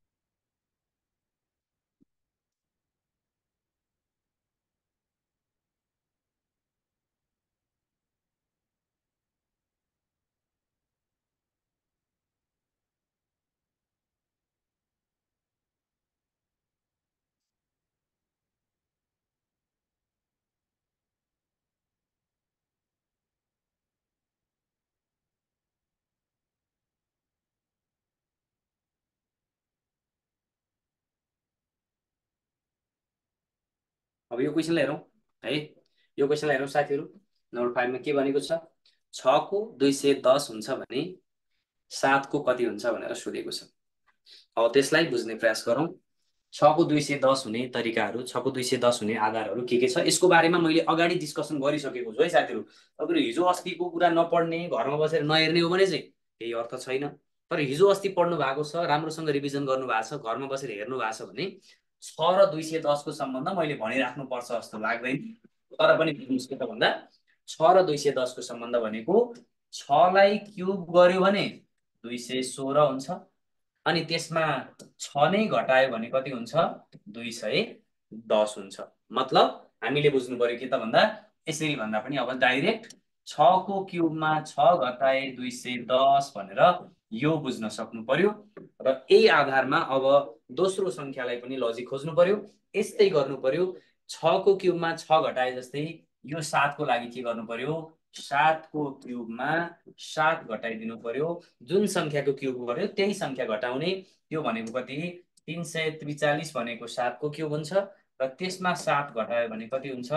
अब यो क्वेसनलाई हेरौँ है। यो क्वेसनलाई हेरौँ साथीहरू। नम्बर 5 मा के भनेको छ, 6 को 210 हुन्छ भने 7 को कति हुन्छ भनेर सोधेको छ। अब त्यसलाई बुझ्ने प्रयास गरौँ। 6 को 210 हुने तरिकाहरू, 6 को 210 हुने आधारहरू के छ, यसको बारेमा मैले अगाडि डिस्कसन गरिसकेको छु है साथीहरू। तपाईँहरू हिजो अस्तिको कुरा नपढ्ने, घरमा बसेर नहेर्ने हो भने चाहिँ केही अर्थ छैन। तर हिजो अस्ति पढ्नु भएको छ, राम्रोसँग रिभिजन गर्नु भएको छ, घरमा बसेर हेर्नु भएको छ भने 6 र 210 को सम्बन्ध मैले भनिराख्नुपर्छ जस्तो लाग्दैन। तर पनि बुझ्नुस् के त भन्दा 6 र 210 को सम्बन्ध भनेको 6 लाई क्युब गर्यो भने 216 हुन्छ, अनि त्यसमा 6 नै घटायो भने कति हुन्छ, 210 हुन्छ। मतलब हामीले बुझ्नु पर्यो के त भन्दा यसरी भन्दा पनि अब डाइरेक्ट 6 को क्युबमा 6 घटाए 210 भनेर यो बुझ्न सक्नु पर्यो र यही आधारमा अब दोस्रो संख्यालाई पनि लजिक खोज्नु पर्यो। यस्तै गर्नु पर्यो। 6 को क्युबमा 6 घटाए जस्तै यो 7 को लागि के गर्नु पर्यो? 7 को क्युबमा 7 घटाइदिनु पर्यो। जुन संख्याको क्युब गर्यो त्यही संख्या घटाउने। त्यो भनेको कति? 343 भनेको 7 को क्युब हुन्छ र त्यसमा 7 घटायो भने कति हुन्छ?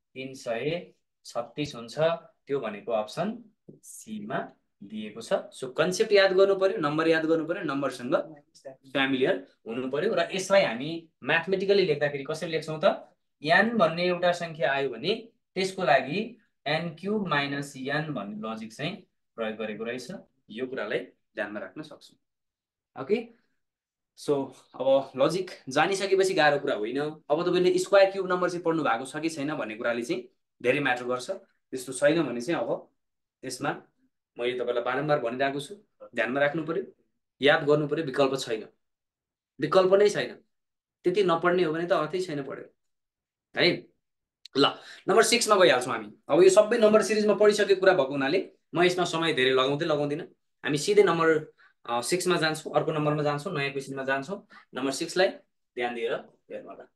336 हुन्छ। त्यो भनेको अप्सन सी मा दिएको छ। सो कन्सेप्ट याद गर्नु पर्यो, नम्बर याद गर्नु पर्यो, नम्बरसँग फ्यामिलियर हुनु पर्यो र यसलाई हामी म्याथमेटिकली लेख्दाखेरि कसरी लेख्छौँ त? n भन्ने एउटा संख्या आयो भने त्यसको लागि n क्युब माइनस n भन्ने लजिक चाहिँ प्रयोग गरेको रहेछ। यो कुरालाई ध्यानमा राख्न सक्छौँ। ओके, सो अब लजिक जानिसकेपछि गाह्रो कुरा होइन। अब तपाईँले स्क्वायर क्युब नम्बर चाहिँ पढ्नु भएको छ कि छैन भन्ने कुराले चाहिँ धेरै म्याटर गर्छ। त्यस्तो छैन भने चाहिँ अब त्यसमा मैले तपाईँलाई बारम्बार भनिरहेको छु, ध्यानमा राख्नु पर्यो, याद गर्नु पर्यो। विकल्प छैन, विकल्प नै छैन। त्यति नपढ्ने हो भने त अर्थै छैन पढ्यो है। ल, नम्बर 6 मा गइहाल्छौँ हामी। अब यो सबै नम्बर सिरिजमा पढिसकेको कुरा भएको हुनाले म यसमा समय धेरै लगाउँदिनँ। हामी सिधै नम्बर 6 मा जान्छौँ, अर्को नम्बरमा जान्छौँ, नयाँ क्वेसनमा जान्छौँ। नम्बर 6 लाई ध्यान दिएर हेर्नु होला।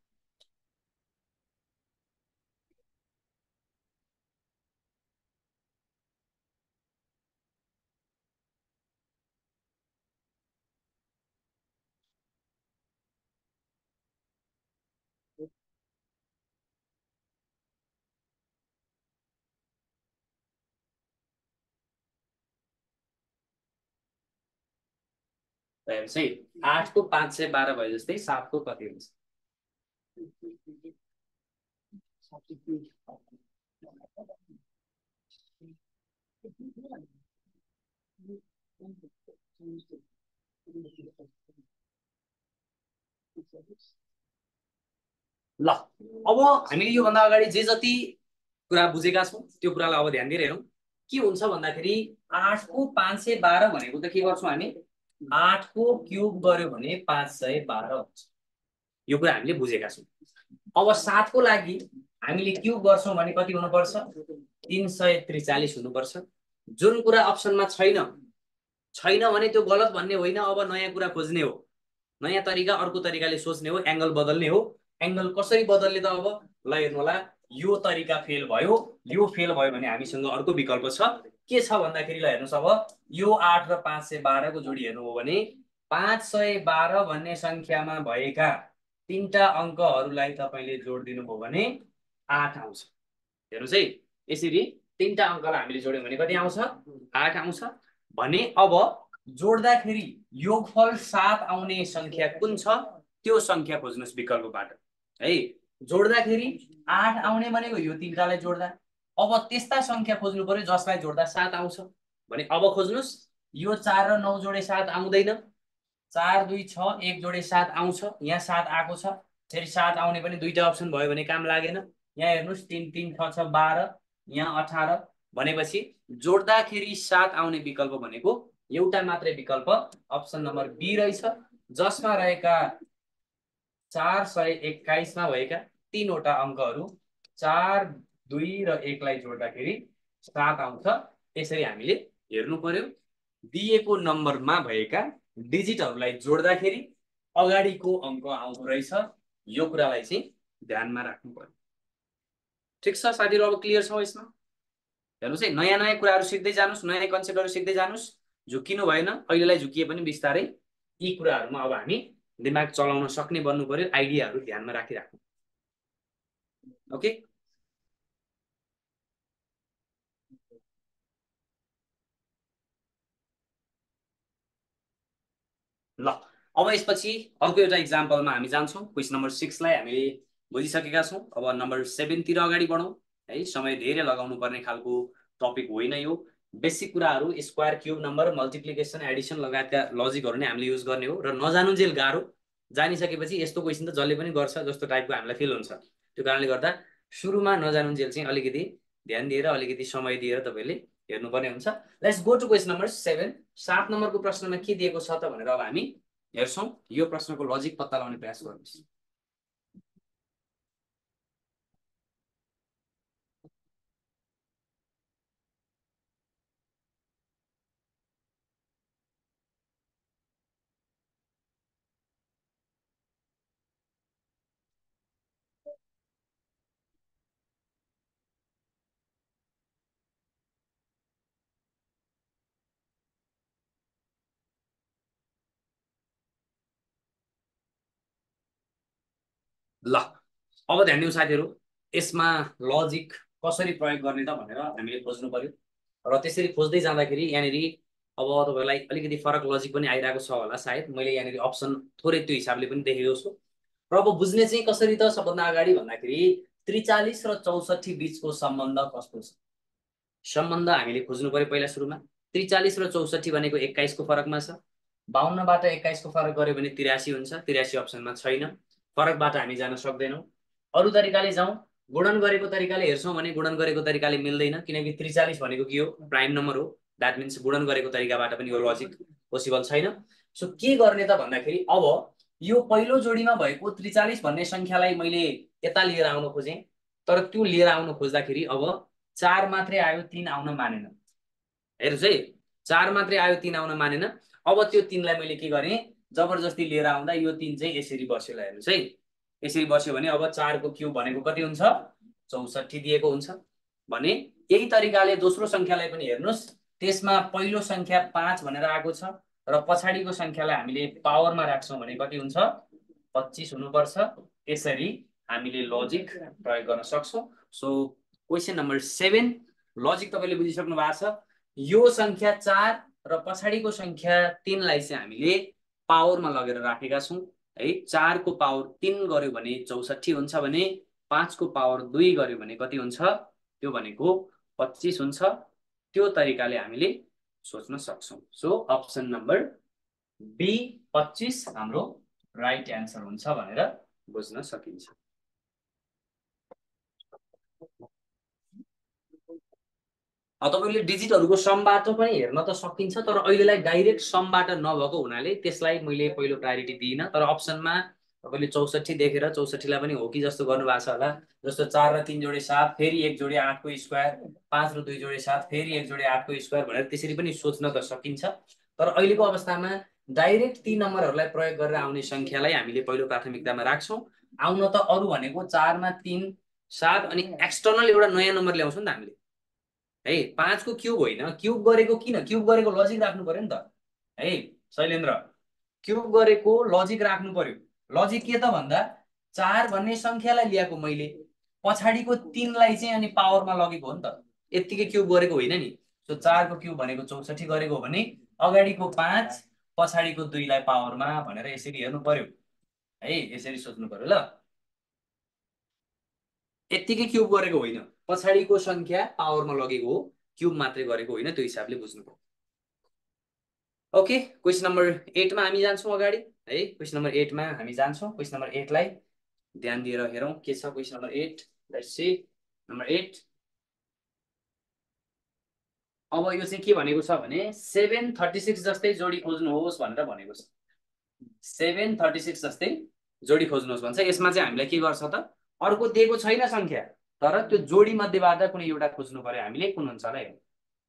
चाहिँ 8 को 512 भयो जस्तै 7 को कति हुन्छ? ल, अब हामीले योभन्दा अगाडि जे जति कुरा बुझेका छौँ त्यो कुरालाई अब ध्यान दिएर हेरौँ। के हुन्छ भन्दाखेरि 8 को 512 भनेको त के गर्छौँ हामी? 8 को क्युब गर्यो भने 512 हुन्छ। यो कुरा हामीले बुझेका छौँ। अब 7 को लागि हामीले क्युब गर्छौँ भने कति हुनुपर्छ? 343 हुनुपर्छ। जुन कुरा अप्सनमा छैन भने त्यो गलत भन्ने होइन। अब नयाँ कुरा खोज्ने हो, नयाँ तरिका, अर्को तरिकाले सोच्ने हो, एंगल बदल्ने हो। एंगल कसरी बदल्ने त? अब ल हेर्नु होला, यो तरिका फेल भयो। यो फेल भयो भने हामीसँग अर्को विकल्प छ। के छ भन्दाखेरि ल हेर्नुस्, अब यो 8 र 512 को जोडी हेर्नु हो भने 512 भन्ने संख्यामा भएका तीनटा अङ्कहरूलाई तपाईले जोड दिनुभयो भने 8 आउँछ। हेर्नुस् है, यसरी तीनटा अङ्कलाई हामीले जोड्यौँ भने कति आउँछ? 8 आउँछ। भने अब जोड्दाखेरि योगफल 7 आउने संख्या कुन छ? त्यो संख्या खोज्नुस् विकल्पबाट है। जोड्दाखेरि 8 आउने भनेको यो तीनटालाई जोड्दा। अब त्यस्ता संख्या खोज्नु पर्यो जसलाई जोड्दा 7 आउँछ भने अब खोज्नुस्। यो 4 र 9 जोडे 7 आउँदैन। 4 2 6 1 जोडे 7 आउँछ। यहाँ 7 आएको छ। फेरि 7 आउने पनि दुईटा अप्सन भयो भने काम लागेन। यहाँ हेर्नुस्, 3 3 6 6 12, यहाँ 18 भनेपछि जोड्दाखेरि 7 आउने विकल्प भनेको एउटा मात्रै विकल्प अप्सन नम्बर बी रहेछ, जसमा रहेका 421 मा भएका तीनवटा अङ्कहरू 4 2 र 1 लाई जोड्दाखेरि 7 आउँछ। यसरी हामीले हेर्नु पर्यो। दिएको नम्बरमा भएका डिजिटहरूलाई जोड्दाखेरि अगाडिको अङ्क आउँदो रहेछ। यो कुरालाई चाहिँ ध्यानमा राख्नु पर्यो। ठिक छ साथीहरु, अब क्लियर छ यसमा? हेर्नुस् है, नयाँ नयाँ कुराहरू सिक्दै जानुस्, नयाँ कन्सेप्टहरू सिक्दै जानुस्। झुकिनु भएन। अहिलेलाई झुकिए पनि बिस्तारै यी कुराहरूमा अब हामी दिमाग चलाउन सक्ने बन्नु पर्यो। आइडियाहरू ध्यानमा राखिराख्नु। ओके, ल अब यसपछि अर्को एउटा इक्जाम्पलमा हामी जान्छौँ। क्वेसन नम्बर 6 लाई हामीले बुझिसकेका छौँ। अब नम्बर 7 तिर अगाडि बढौँ है। समय धेरै लगाउनु पर्ने खालको टपिक होइन यो। बेसिक कुराहरू, square cube number, multiplication, addition लगायतका लजिकहरू नै हामीले युज गर्ने हो र नजानुन्जेल गाह्रो, जानिसकेपछि यस्तो क्वेसन त जसले पनि गर्छ जस्तो टाइपको हामीलाई फिल हुन्छ। त्यो कारणले गर्दा सुरुमा नजानुन्जेल चाहिँ अलिकति ध्यान दिएर, अलिकति समय दिएर तपाईले हेर्नुपर्ने हुन्छ। Let's go to question number 7। 7 नम्बरको प्रश्नमा के दिएको छ त भनेर अब हामी हेर्छौँ। यो प्रश्नको लजिक पत्ता लगाउने प्रयास गर्नुहोस्। ल अब ध्यान दिउँ साथीहरू, यसमा लजिक कसरी प्रयोग गर्ने त भनेर हामीले खोज्नु पर्यो। र त्यसरी खोज्दै जाँदाखेरि यहाँनिर अब तपाईँहरूलाई अलिकति फरक लजिक पनि आइरहेको छ होला सायद। मैले यहाँनिर अप्सन थोरै त्यो हिसाबले पनि देखेको छु। र अब बुझ्ने चाहिँ कसरी त सबभन्दा अगाडि भन्दाखेरि 43 र 64 बिचको सम्बन्ध कस्तो छ, सम्बन्ध हामीले खोज्नु पर्यो पहिला सुरुमा। 43 र 64 भनेको 21 को फरकमा छ। 52बाट 21 को फरक गऱ्यो भने 83 हुन्छ। 83 अप्सनमा छैन, फरकबाट हामी जान सक्दैनौँ। अरू तरिकाले जाउँ, गुणन गरेको तरिकाले हेर्छौँ भने गुणन गरेको तरिकाले मिल्दैन, किनकि 43 भनेको के हो, प्राइम नम्बर हो। द्याट मिन्स गुणन गरेको तरिकाबाट पनि यो लजिक पोसिबल छैन। सो के गर्ने त भन्दाखेरि अब यो पहिलो जोडीमा भएको 43 भन्ने सङ्ख्यालाई मैले यता लिएर आउन खोजेँ, तर त्यो लिएर आउन खोज्दाखेरि अब 4 मात्रै आयो, 3 आउन मानेन। हेर्नुहोस् है, 4 मात्रै आयो, 3 आउन मानेन। अब त्यो 3 लाई मैले के गरेँ, जबरजस्ती लिएर आउँदा यो 3 चाहिँ यसरी बस्यो। ल हेर्नुहोस् है, यसरी बस्यो भने अब 4 को क्युब भनेको कति हुन्छ, 64 दिएको हुन्छ भने यही तरिकाले दोस्रो सङ्ख्यालाई पनि हेर्नुहोस्। त्यसमा पहिलो सङ्ख्या 5 भनेर आएको छ र पछाडिको सङ्ख्यालाई हामीले पावरमा राख्छौँ भने कति हुन्छ, 25 हुनुपर्छ। यसरी हामीले लजिक प्रयोग गर्न सक्छौँ। सो क्वेसन नम्बर 7 लजिक तपाईँले बुझिसक्नु भएको छ। यो सङ्ख्या 4 र पछाडिको सङ्ख्या 3 लाई चाहिँ हामीले पावरमा लगेर राखेका छौँ है। 4 को पावर 3 गर्यो भने 64 हुन्छ भने 5 को पावर 2 गर्यो भने कति हुन्छ, त्यो भनेको 25 हुन्छ। त्यो तरिकाले हामीले सोच्न सक्छौँ। सो अप्सन नम्बर बी 25 हाम्रो राइट एन्सर हुन्छ भनेर बुझ्न सकिन्छ। तपाईँले डिजिटहरूको समबाट पनि हेर्न त सकिन्छ, तर अहिलेलाई डाइरेक्ट समबाट नभएको हुनाले त्यसलाई मैले पहिलो प्रायोरिटी दिइनँ। तर अप्सनमा तपाईँले 64 देखेर 64 लाई पनि हो कि जस्तो गर्नुभएको छ होला। जस्तो 4 र 3 जोडे 7, फेरि 1 जोडे 8 को स्क्वायर, 5 र 2 जोडे 7, फेरि 1 जोडे 8 को स्क्वायर भनेर त्यसरी पनि सोच्न त सकिन्छ। तर अहिलेको अवस्थामा डाइरेक्ट ती नम्बरहरूलाई प्रयोग गरेर आउने सङ्ख्यालाई हामीले पहिलो प्राथमिकतामा राख्छौँ। आउन त अरू भनेको 4 मा 3 7 अनि एक्सटर्नल एउटा नयाँ नम्बर ल्याउँछौँ नि त हामीले है। 5 को क्युब होइन, क्युब गरेको किन, क्युब गरेको लजिक राख्नु पर्यो नि त है शैलेन्द्र। क्युब गरेको लजिक राख्नु पर्यो। लजिक के त भन्दा 4 भन्ने सङ्ख्यालाई ल्याएको मैले, पछाडिको 3 लाई चाहिँ अनि पावरमा लगेको हो नि त, यत्तिकै क्युब गरेको होइन नि। सो 4 को क्युब भनेको 64 गरेको हो भने अगाडिको 5 पछाडिको 2 लाई पावरमा भनेर यसरी हेर्नु पर्यो है, यसरी सोच्नु पर्यो। ल यत्तिकै क्युब गरेको होइन, पछाडिको सङ्ख्या पावरमा लगेको हो, क्युब मात्रै गरेको होइन, त्यो हिसाबले बुझ्नु पर्यो। ओके, क्वेसन नम्बर 8 मा हामी जान्छौँ अगाडि है। क्वेसन नम्बर 8 मा हामी जान्छौँ। क्वेसन नम्बर 8 लाई ध्यान दिएर हेरौँ के छ। Question number 8, let's see number 8। अब यो चाहिँ के भनेको छ भने 736 जस्तै जोडी खोज्नुहोस् भनेर भनेको छ। 736 जस्तै जोडी खोज्नुहोस् भन्छ। यसमा चाहिँ हामीलाई के गर्छ त, अर्को दिएको छैन सङ्ख्या, तर त्यो जोडी मध्येबाट कुनै एउटा खोज्नु पर्यो हामीले। कुन हुन्छ होला हेर्नु।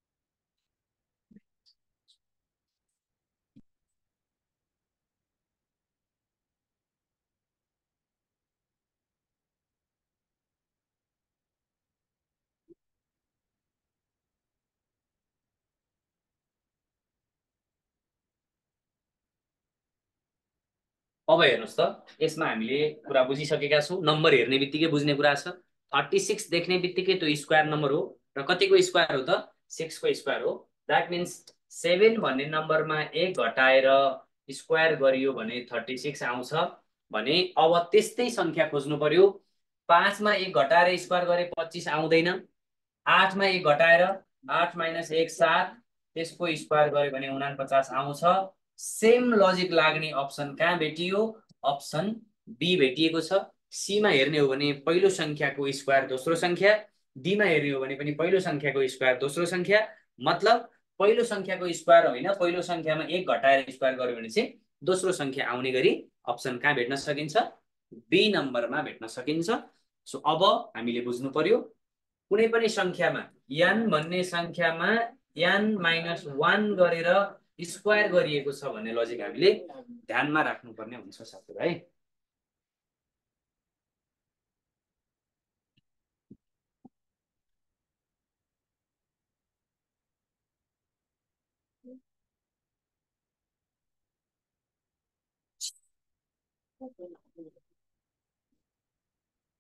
अब हेर्नुहोस् त, यसमा हामीले कुरा बुझिसकेका छौँ। नम्बर हेर्ने बित्तिकै बुझ्ने कुरा छ। 36 देख्ने बित्तिकै त्यो स्क्वायर नम्बर हो र कतिको स्क्वायर हो त, 6 को स्क्वायर हो। द्याट मिन्स 7 भन्ने नम्बरमा 1 घटाएर स्क्वायर गरियो भने 36 आउँछ भने अब त्यस्तै सङ्ख्या खोज्नु पर्यो। 5 मा 1 घटाएर स्क्वायर गरे 25 आउँदैन। 8 मा 1 घटाएर 8 माइनस 1 7, त्यसको स्क्वायर गऱ्यो भने 49 आउँछ। सेम लजिक लाग्ने अप्सन कहाँ भेटियो, अप्सन बी भेटिएको छ। सीमा हेर्ने हो भने पहिलो सङ्ख्याको स्क्वायर दोस्रो सङ्ख्या, डीमा हेर्ने हो भने पनि पहिलो सङ्ख्याको स्क्वायर दोस्रो सङ्ख्या। मतलब पहिलो सङ्ख्याको स्क्वायर होइन, पहिलो सङ्ख्यामा 1 घटाएर स्क्वायर गर्यो भने चाहिँ दोस्रो सङ्ख्या आउने गरी अप्सन कहाँ भेट्न सकिन्छ, बी नम्बरमा भेट्न सकिन्छ। सो अब हामीले बुझ्नु पर्यो कुनै पनि सङ्ख्यामा n भन्ने सङ्ख्यामा n-1 गरेर स्क्वायर गरिएको छ भन्ने लजिक हामीले ध्यानमा राख्नुपर्ने हुन्छ साथीहरु है।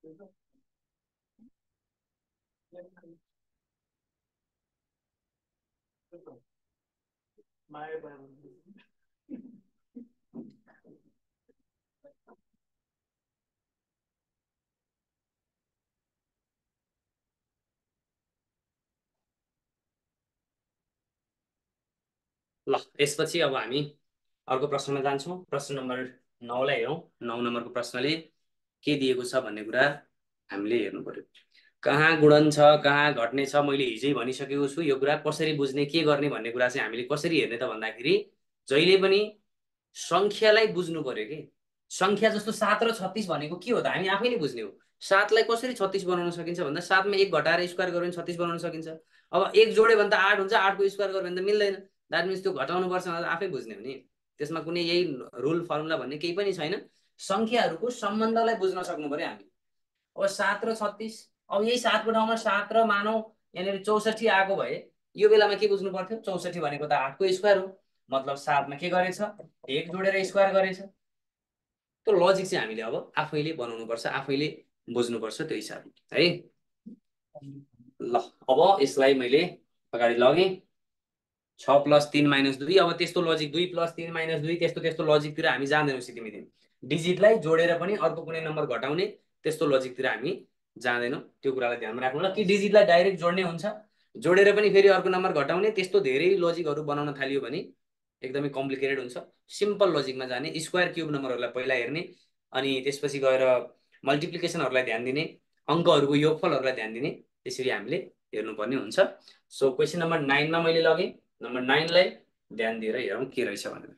ल यसपछि अब हामी अर्को प्रश्नमा जान्छौँ। प्रश्न नम्बर 9 लाई हेरौँ। 9 नम्बरको प्रश्नले के दिएको छ भन्ने कुरा हामीले हेर्नु पर्यो। कहाँ गुणन छ, कहाँ घट्ने छ, मैले हिजै भनिसकेको छु। यो कुरा कसरी बुझ्ने, के गर्ने भन्ने कुरा चाहिँ हामीले कसरी हेर्ने त भन्दाखेरि जहिले पनि सङ्ख्यालाई बुझ्नु पर्यो कि। सङ्ख्या जस्तो 7 र 36 भनेको के हो त हामी आफैले बुझ्ने हो। 7 लाई कसरी 36 बनाउन सकिन्छ भन्दा 7 मा 1 घटाएर स्क्वायर गर्यो भने 36 बनाउन सकिन्छ। अब 1 जोड्यो भने त 8 हुन्छ, 8 को स्क्वायर गर्यो भने त मिल्दैन। द्याट मिन्स त्यो घटाउनु पर्छ भनेर आफै बुझ्ने हो नि। त्यसमा कुनै यही रुल फर्मुला भन्ने केही पनि छैन। सङ्ख्याहरूको सम्बन्धलाई बुझ्न सक्नु पर्यो हामी। अब 7 र 36, अब यही 7 को ठाउँमा 7 र मानौ यहाँनिर 64 आएको भए यो बेलामा के बुझ्नु पर्थ्यो, 64 भनेको त 8 को स्क्वायर हो। मतलब 7 मा के गरेछ, 1 जोडेर स्क्वायर गरेछ। त्यो लजिक चाहिँ हामीले अब आफैले बनाउनु पर्छ, आफैले बुझ्नुपर्छ त्यो हिसाबले है। ल अब यसलाई मैले अगाडि लगेँ। 6 + 3 - 2। अब त्यस्तो लजिक 2 + 3 - 2 त्यस्तो त्यस्तो लजिकतिर हामी जाँदैनौँ सिधै। डिजिटलाई जोडेर पनि अर्को कुनै नम्बर घटाउने त्यस्तो लजिकतिर हामी जाँदैनौँ। त्यो कुरालाई ध्यानमा राख्नु ल। कि डिजिटलाई डाइरेक्ट जोड्ने हुन्छ, जोडेर पनि फेरि अर्को नम्बर घटाउने, त्यस्तो धेरै लजिकहरू बनाउन थालियो भने एकदमै कम्प्लिकेटेड हुन्छ। सिम्पल लजिकमा जाने, स्क्वायर क्युब नम्बरहरूलाई पहिला हेर्ने, अनि त्यसपछि गएर मल्टिप्लिकेसनहरूलाई ध्यान दिने, अङ्कहरूको योगफलहरूलाई ध्यान दिने, त्यसरी हामीले हेर्नुपर्ने हुन्छ। सो क्वेसन नम्बर 9 मा मैले लगेँ। नम्बर 9 लाई ध्यान दिएर हेरौँ के रहेछ भनेर।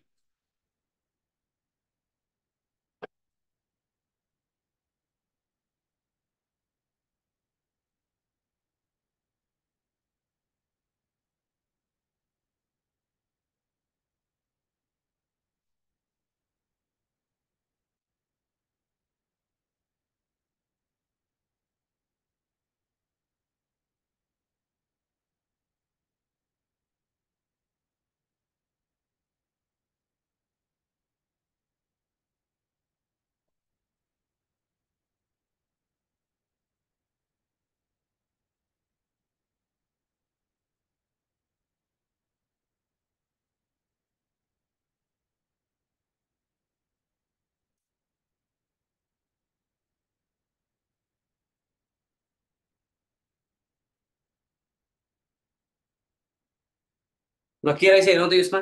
ल के रहेछ हेरौँ त यसमा।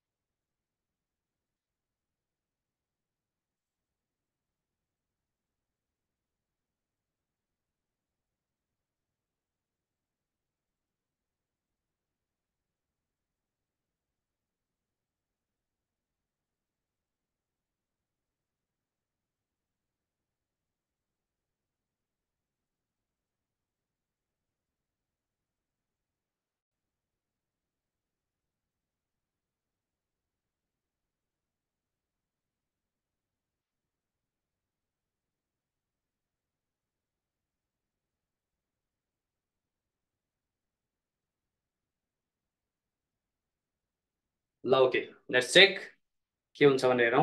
ल ओके, लेट्स चेक के हुन्छ भनेर हेरौँ।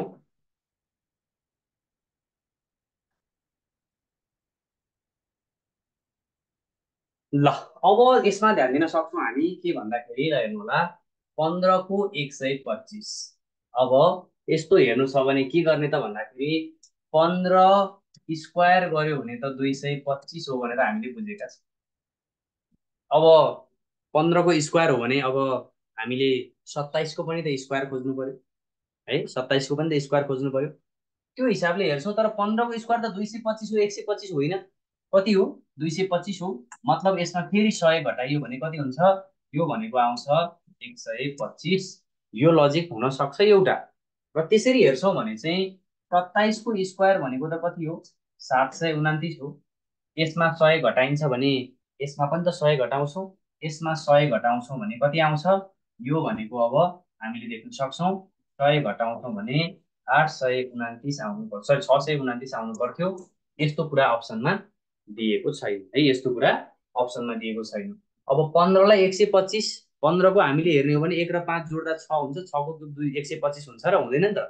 ल अब यसमा ध्यान दिन सक्छौँ हामी के भन्दाखेरि, हेर्नु होला, 15 को 125। अब यस्तो हेर्नु छ भने के गर्ने त भन्दाखेरि 15 स्क्वायर गर्यो भने त 225 हो भनेर हामीले बुझेका छौँ। अब 15 को स्क्वायर हो भने अब हामीले 27 को पनि त स्क्वायर खोज्नु पर्यो है। 27 को पनि त स्क्वायर खोज्नु पर्यो। त्यो हिसाबले हेर्छौँ। तर 15 को स्क्वायर त 225 हो, 125 होइन। कति हो, 225 हो। मतलब यसमा फेरि 100 घटाइयो भने कति हुन्छ, यो भनेको आउँछ 125। यो लजिक हुन सक्छ एउटा। र त्यसरी हेर्छौँ भने चाहिँ 27 को स्क्वायर भनेको त कति हो, 729 हो। यसमा 100 घटाइन्छ भने यसमा पनि त 100 घटाउँछौँ, यसमा 100 घटाउँछौँ भने कति आउँछ, यो भनेको अब हामीले देख्न सक्छौँ 100 घटाउँछौँ भने 829 आउनु पर्छ, 629 आउनु पर्थ्यो। यस्तो कुरा अप्सनमा दिएको छैन है, यस्तो कुरा अप्सनमा दिएको छैन। अब 15 लाई 125, 15 को हामीले हेर्ने हो भने 1 र 5 जोड्दा 6 हुन्छ, 6 को 2 125 हुन्छ र हुँदैन नि त।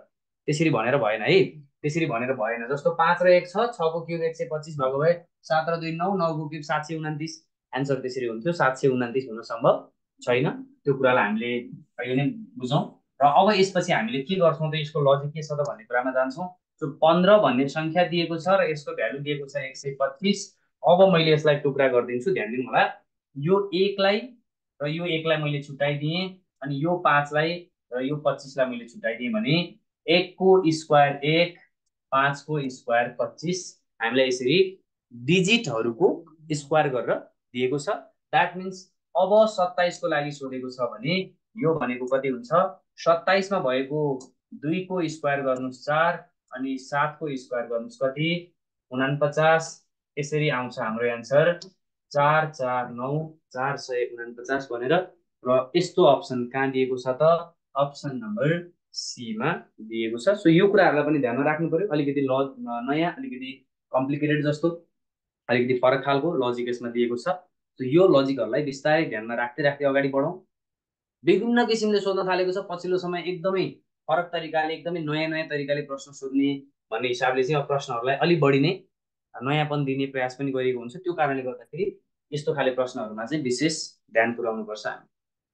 त्यसरी भनेर भएन है, त्यसरी भनेर भएन। जस्तो 5 र 1 छ, 6 को क्युब 125 भएको भए 7 र 2 9, 9 को क्युब 729, एन्सर त्यसरी हुन्थ्यो। 729 हुन सम्भव छैन, त्यो कुरालाई हामीले अहिले नै बुझौँ। र अब यसपछि हामीले के गर्छौँ त, यसको लजिक के छ त भन्ने कुरामा जान्छौँ। सो 15 भन्ने संख्या दिएको छ र यसको भ्यालु दिएको छ 125। अब मैले यसलाई टुक्रा गरिदिन्छु, ध्यान दिनु होला। यो 1 लाई र यो 1 लाई मैले छुट्याइदिएँ, अनि यो 5 लाई र यो 25 लाई मैले छुट्याइदिएँ भने 1 को स्क्वायर 1, 5 को स्क्वायर 25, हामीलाई यसरी डिजिटहरूको स्क्वायर गरेर दिएको छ। द्याट मिन्स अब 27 को लागि सोधेको छ भने यो भनेको कति हुन्छ, 27 मा भएको 2 को स्क्वायर गर्नुस् 4, अनि 7 को स्क्वायर गर्नुस् कति 49। यसरी आउँछ हाम्रो एन्सर 4 4 9 449 भनेर। र यस्तो अप्सन कहाँ दिएको छ त, अप्सन नम्बर सी मा दिएको छ। सो यो कुराहरूलाई पनि ध्यानमा राख्नु पर्यो। अलिकति नयाँ, अलिकति कम्प्लिकेटेड जस्तो, अलिकति फरक खालको लजिक यसमा दिएको छ। सो यो लजिकहरूलाई बिस्तारै ध्यानमा राख्दै राख्दै अगाडि बढौँ। विभिन्न किसिमले सोध्न थालेको छ पछिल्लो समय, एकदमै फरक तरिकाले, एकदमै नयाँ नयाँ तरिकाले प्रश्न सोध्ने भन्ने हिसाबले चाहिँ अब प्रश्नहरूलाई अलिक बढी नै नयाँपन दिने प्रयास पनि गरिएको हुन्छ। त्यो कारणले गर्दाखेरि यस्तो खाले प्रश्नहरूमा चाहिँ विशेष ध्यान पुर्याउनु पर्छ हामी।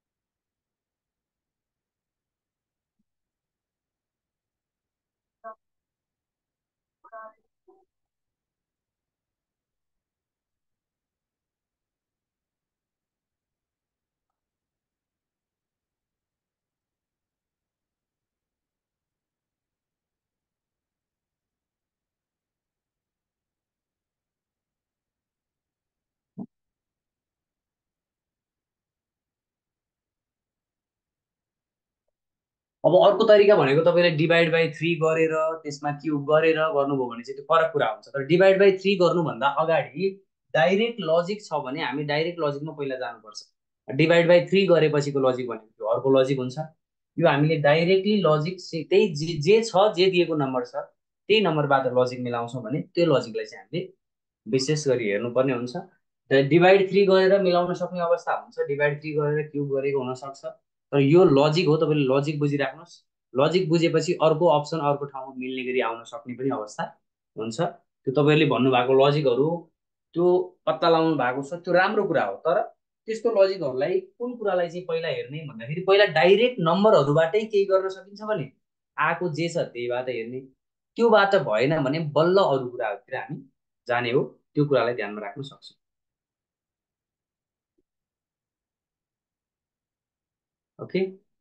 अब अर्को तरिका भनेको तपाईँले डिभाइड बाई 3 गरेर त्यसमा क्युब गरेर गर्नुभयो भने चाहिँ त्यो फरक कुरा हुन्छ। तर डिभाइड बाई 3 गर्नुभन्दा अगाडि डाइरेक्ट लजिक छ भने हामी डाइरेक्ट लजिकमा पहिला जानुपर्छ। डिभाइड बाई 3 गरेपछिको लजिक भनेको त्यो अर्को लजिक हुन्छ। यो हामीले डाइरेक्टली लजिक त्यही जे छ, जे दिएको नम्बर छ त्यही नम्बरबाट लजिक मिलाउँछौँ भने त्यो लजिकलाई चाहिँ हामीले विशेष गरी हेर्नुपर्ने हुन्छ। डिभाइड 3 गरेर मिलाउन सक्ने अवस्था हुन्छ, डिभाइड 3 गरेर क्युब गरेको हुनसक्छ। तर यो लजिक हो, तपाईँले लजिक बुझिराख्नुहोस्। लजिक बुझेपछि अर्को अप्सन अर्को ठाउँमा मिल्ने गरी आउन सक्ने पनि अवस्था हुन्छ। त्यो तपाईँहरूले भन्नुभएको लजिकहरू त्यो पत्ता लगाउनु भएको छ, त्यो राम्रो कुरा हो। तर त्यस्तो लजिकहरूलाई कुन कुरालाई चाहिँ पहिला हेर्ने भन्दाखेरि पहिला डाइरेक्ट नम्बरहरूबाटै केही गर्न सकिन्छ भने आएको जे छ त्यहीबाट हेर्ने, त्योबाट भएन भने बल्ल अरू कुराहरूतिर हामी जाने हो। त्यो कुरालाई ध्यानमा राख्न सक्छौँ। ओके,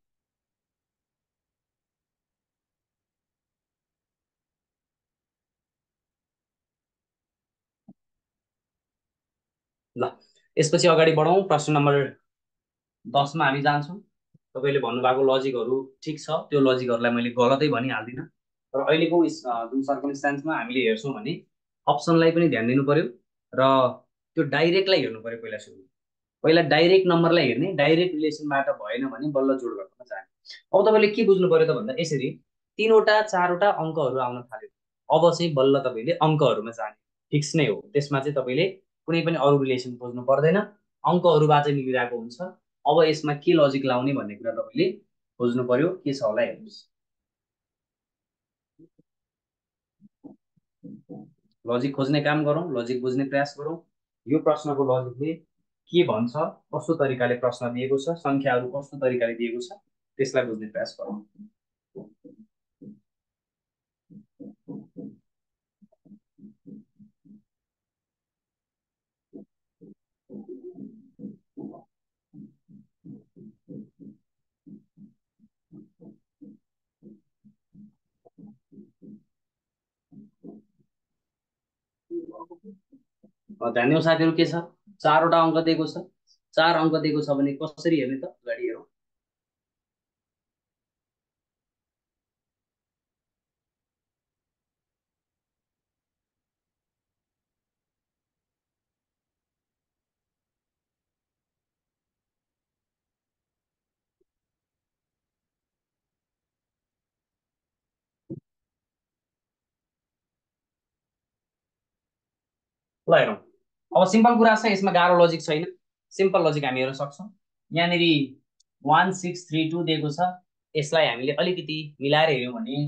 ल यसपछि अगाडि बढौँ। प्रश्न नम्बर 10 मा हामी जान्छौँ। तपाईँले भन्नुभएको लजिकहरू ठिक छ, त्यो लजिकहरूलाई मैले गलतै भनिहाल्दिनँ। तर अहिलेको जुन सर्कमस्टान्समा हामीले हेर्छौँ भने अप्सनलाई पनि ध्यान दिनु पर्यो र त्यो डाइरेक्टलाई हेर्नु पर्यो। पहिला डाइरेक्ट नम्बरलाई हेर्ने, डाइरेक्ट रिलेसनबाट भएन भने बल्ल जोड गर्न जाने। अब तपाईँले के बुझ्नु पर्यो त भन्दा यसरी 3 वटा 4 वटा अङ्कहरू आउन थाल्यो, अब चाहिँ बल्ल तपाईँले अङ्कहरूमा जाने, फिक्स नै हो। त्यसमा चाहिँ तपाईँले कुनै पनि अरू रिलेसन खोज्नु पर्दैन, अङ्कहरूबाट मिलिरहेको हुन्छ। अब यसमा के लजिक लाउने भन्ने कुरा तपाईँले खोज्नु पर्यो। के छ होला हेर्नुहोस्, लजिक खोज्ने काम गरौँ, लजिक बुझ्ने प्रयास गरौँ। यो प्रश्नको लजिकले के भन्छ, कस्तो तरिकाले प्रश्न दिएको छ, सङ्ख्याहरू कस्तो तरिकाले दिएको छ, त्यसलाई बुझ्ने प्रयास गरौँ। ध्यान दिउँ साथीहरू, के छ, 4 वटा अङ्क दिएको छ। 4 अङ्क दिएको छ भने कसरी हेर्ने त, अगाडि हेरौँ। ल हेरौँ, अब सिम्पल कुरा छ, यसमा गाह्रो लजिक छैन, सिम्पल लजिक हामी हेर्न सक्छौँ। यहाँनिर 1632 दिएको छ, यसलाई हामीले अलिकति मिलाएर हेऱ्यौँ भने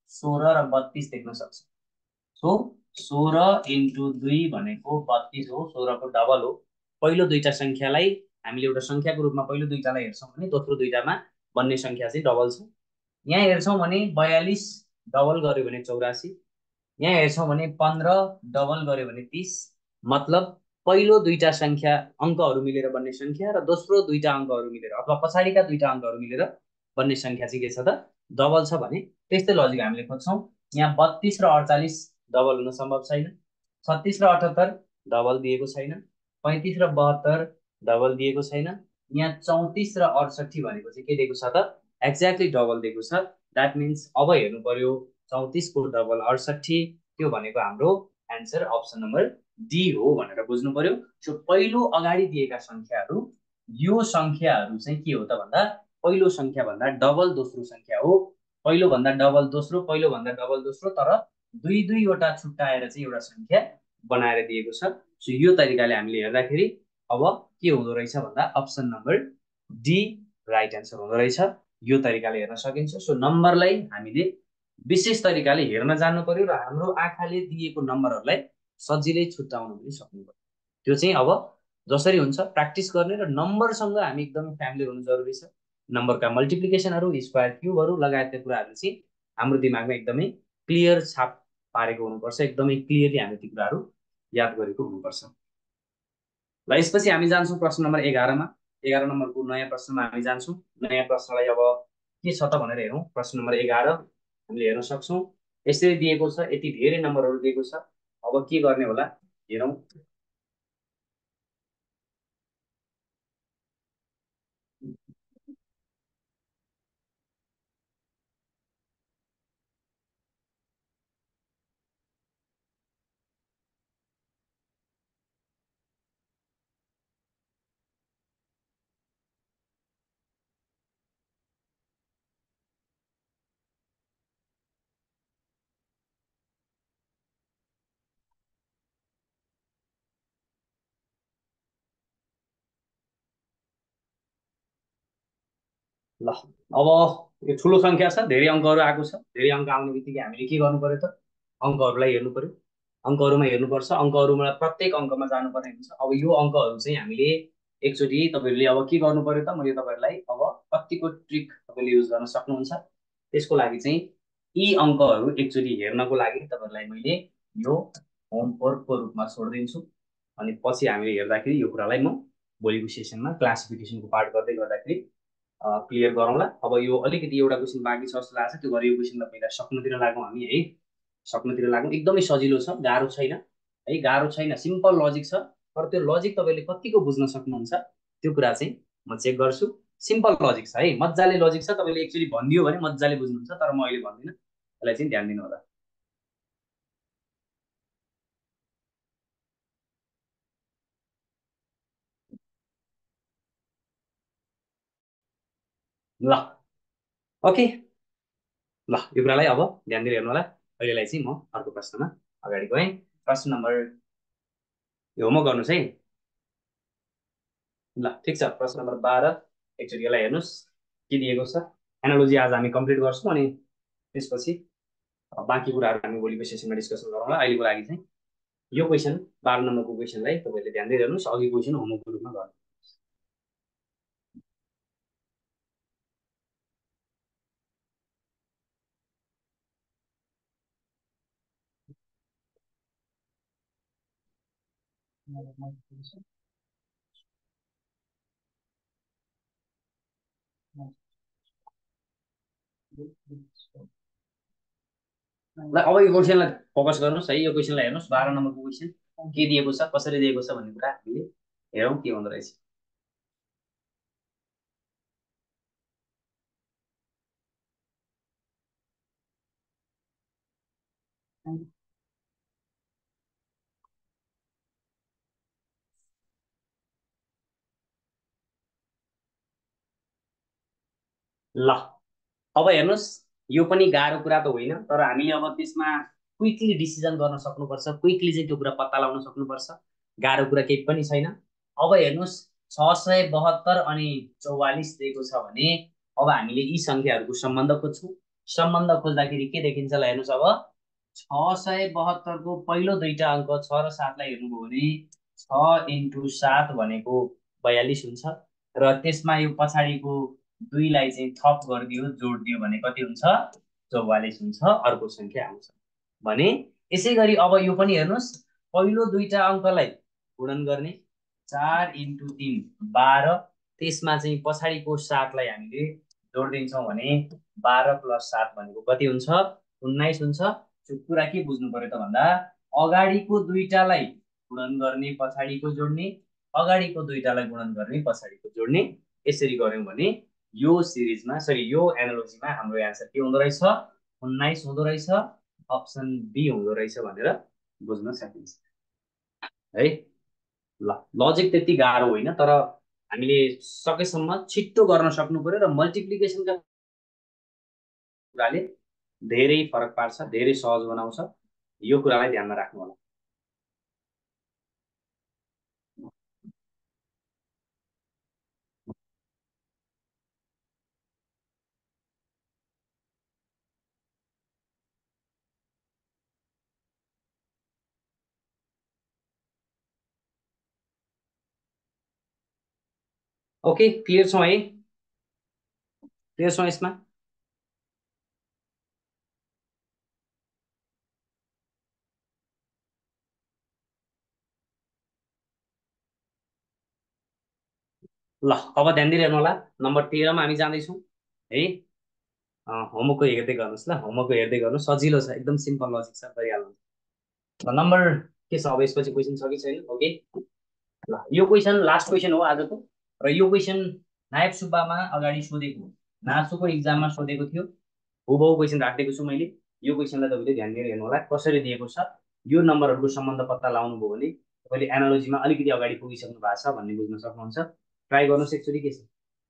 16 र 32 देख्न सक्छौँ। सो 16 × 2 भनेको 32 हो, 16 को डबल हो। पहिलो दुईटा संख्यालाई हामीले एउटा संख्याको रूपमा पहिलो दुईटालाई हेर्छौँ भने दोस्रो दुईटामा बन्ने संख्या चाहिँ डबल छ। यहाँ हेर्छौँ भने 42 डबल गर्यो भने 84, यहाँ हेर्छौँ भने 15 डबल गर्यो भने 30। मतलब पहिलो दुईटा संख्या अङ्कहरू मिलेर बन्ने संख्या र दोस्रो दुईटा अङ्कहरू मिलेर अथवा पछाडिका दुईटा अङ्कहरू मिलेर बन्ने संख्या चाहिँ के छ त, डबल छ भने त्यस्तै लजिक हामीले खोज्छौँ। यहाँ 32 र 48 डबल हुन सम्भव छैन, 36 र 78 डबल दिएको छैन, 35 र 72 डबल दिएको छैन, यहाँ 34 र 68 भनेको चाहिँ के दिएको छ त, एक्ज्याक्टली डबल दिएको छ। द्याट मिन्स अब हेर्नु पर्यो 34 को डबल 68, त्यो भनेको हाम्रो एन्सर अप्सन नम्बर डी हो भनेर बुझ्नु पर्यो। सो पहिलो अगाडि दिएका संख्याहरू, यो संख्याहरू चाहिँ के हो त भन्दा पहिलो संख्या भन्दा डबल दोस्रो संख्या हो। पहिलो भन्दा डबल दोस्रो, पहिलो भन्दा डबल दोस्रो, तर दुई दुईवटा छुट्टाएर चाहिँ एउटा संख्या बनाएर दिएको छ। सो यो तरिकाले हामीले हेर्दाखेरि अब के हुँदो रहेछ भन्दा option number D right answer हुँदो रहेछ। यो तरिकाले हेर्न सकिन्छ। सो नम्बरलाई हामीले विशेष तरिकाले हेर्न जान्नु पर्यो र हाम्रो आँखाले दिएको नम्बरहरूलाई सजिलै छुट्याउन पनि सक्नु पर्यो। त्यो चाहिँ अब जसरी हुन्छ प्र्याक्टिस गर्ने र नम्बरसँग हामी एकदमै फ्यामिलियर हुनु जरुरी छ। नम्बरका मल्टिप्लिकेसनहरू, स्क्वायर, क्युबहरू लगायतका कुराहरू चाहिँ हाम्रो दिमागमा एकदमै क्लियर छाप पारेको हुनुपर्छ, एकदमै क्लियरली हामीले ती कुराहरू याद गरेको हुनुपर्छ। ल यसपछि हामी जान्छौँ प्रश्न नम्बर 11मा। 11 नम्बरको नयाँ प्रश्नमा हामी जान्छौँ। नयाँ प्रश्नलाई अब के छ त भनेर हेरौँ। प्रश्न नम्बर 11 हामीले हेर्न सक्छौँ। यसरी दिएको छ, यति धेरै नम्बरहरू दिएको छ। अब के गर्ने होला हेरौँ। ल अब यो ठुलो संख्या छ, धेरै अङ्कहरू आएको छ। धेरै अङ्क आउने बित्तिकै हामीले के गर्नु पर्यो त, अङ्कहरूलाई हेर्नु पर्यो। अङ्कहरूमा हेर्नुपर्छ, अङ्कहरूमा प्रत्येक अङ्कमा जानुपर्ने हुन्छ। अब यो अङ्कहरू चाहिँ हामीले एकचोटि तपाईँहरूले अब के गर्नु पर्यो त, मैले तपाईँहरूलाई अब कतिको ट्रिक तपाईँले युज गर्न सक्नुहुन्छ। त्यसको लागि चाहिँ यी अङ्कहरू एकचोटि हेर्नको लागि तपाईँहरूलाई मैले यो होमवर्कको रूपमा छोडिदिन्छु। अनि पछि हामीले हेर्दाखेरि यो कुरालाई म भोलिको सेसनमा क्लासिफिकेसनको पार्ट गर्दै गर्दाखेरि क्लियर गरौँला। अब यो अलिकति एउटा क्वेसन बाँकी छ जस्तो लाग्छ, त्यो गरेको क्वेसनलाई पहिला सक्नुतिर लागौँ हामी है। सक्नुतिर लागौँ। एकदमै सजिलो छ, गाह्रो छैन है, गाह्रो छैन, सिम्पल लजिक छ। तर त्यो लजिक तपाईँले कतिको बुझ्न सक्नुहुन्छ त्यो कुरा चाहिँ म चेक गर्छु। सिम्पल लजिक छ है, मजाले लजिक छ। तपाईँले एक्चुअली भनिदियो भने मजाले बुझ्नुहुन्छ, तर म अहिले भन्दिनँ, त्यसलाई चाहिँ ध्यान दिनु होला। ल ओके, ल यो कुरालाई अब ध्यान दिएर हेर्नु होला। अहिलेलाई चाहिँ म अर्को प्रश्नमा अगाडि गएँ। प्रश्न नम्बर, यो होमवर्क गर्नुहोस् है। ल ठिक छ, प्रश्न नम्बर 12 एकचोटि यसलाई हेर्नुहोस् के दिएको छ। एनालोजी आज हामी कम्प्लिट गर्छौँ अनि त्यसपछि बाँकी कुराहरू हामी भोलिको सेसनमा डिस्कसन गरौँला। अहिलेको लागि चाहिँ यो क्वेसन 12 नम्बरको क्वेसनलाई तपाईँले ध्यान दिएर हेर्नुहोस्। अघि क्वेसन होमवर्कको रूपमा गर्नु। ल अब यो क्वेसनलाई फोकस गर्नुहोस् है। यो क्वेसनलाई हेर्नुहोस्, 12 नम्बरको क्वेसन के दिएको छ, कसरी दिएको छ भन्ने कुरा हामीले हेरौँ के हुँदो रहेछ। ल अब हेर्नुहोस्, यो पनि गाह्रो कुरा त होइन, तर हामीले अब त्यसमा क्विकली डिसिजन गर्न सक्नुपर्छ, क्विकली चाहिँ त्यो कुरा पत्ता लगाउन सक्नुपर्छ। गाह्रो कुरा केही पनि छैन। अब हेर्नुहोस्, 672 अनि 44 दिएको छ भने अब हामीले यी सङ्ख्याहरूको सम्बन्ध खोज्छौँ। सम्बन्ध खोज्दाखेरि के देखिन्छ ल हेर्नुहोस् अब 672 को पहिलो दुईटा अङ्क 6 र 7 लाई हेर्नुभयो भने 6 × 7 भनेको 42 हुन्छ र त्यसमा यो पछाडिको 2 लाई चाहिँ थप गरिदियो जोडिदियो भने कति हुन्छ 44 हुन्छ अर्को संख्या आउँछ भने यसै गरी अब यो पनि हेर्नुहोस् पहिलो दुईटा अङ्कलाई गुणन गर्ने 4 × 3 12 त्यसमा चाहिँ पछाडिको 7 लाई हामीले जोडिदिन्छौँ भने 12 + 7 भनेको कति हुन्छ 19 हुन्छ कुरा के बुझ्नु पर्यो त भन्दा अगाडिको दुईटालाई गुणन गर्ने पछाडिको जोड्ने अगाडिको दुईटालाई गुणन गर्ने पछाडिको जोड्ने यसरी गर्यौं भने यो सिरिजमा यो एनालोजीमा हाम्रो आन्सर के हुँदो रहेछ 19 हुँदो रहेछ अप्सन बी हुँदो रहेछ भनेर बुझ्न सकिन्छ है ल लजिक त्यति गाह्रो होइन तर हामीले सकेसम्म छिट्टो गर्न सक्नु पर्यो र मल्टिप्लिकेसनका कुराले धेरै फरक पार्छ धेरै सहज बनाउँछ यो कुरालाई ध्यानमा राख्नु होला ओके क्लियर छौँ है क्लियर छौँ यसमा ल अब ध्यान दिइरहनु होला नम्बर 13 मा हामी जाँदैछौँ है होमवर्कको हेर्दै गर्नुहोस् ल होमवर्कको हेर्दै गर्नु सजिलो छ एकदम सिम्पल लजिक छ गरिहाल्नु नम्बर के छ अब यसपछि क्वेसन छ कि छैन ओके ल यो क्वेसन लास्ट क्वेसन हो आजको र यो क्वेसन नायब सुब्बामा अगाडि सोधेको नासुको इक्जाममा सोधेको थियो हुबहु क्वेसन राखेको छु मैले यो क्वेसनलाई तपाईँले ध्यान दिएर हेर्नु होला कसरी दिएको छ यो नम्बरहरूको सम्बन्ध पत्ता लगाउनु भयो भने तपाईँले एनालोजीमा अलिकति अगाडि पुगिसक्नु भएको छ भन्ने बुझ्न सक्नुहुन्छ ट्राई गर्नुहोस् एकचोटि के छ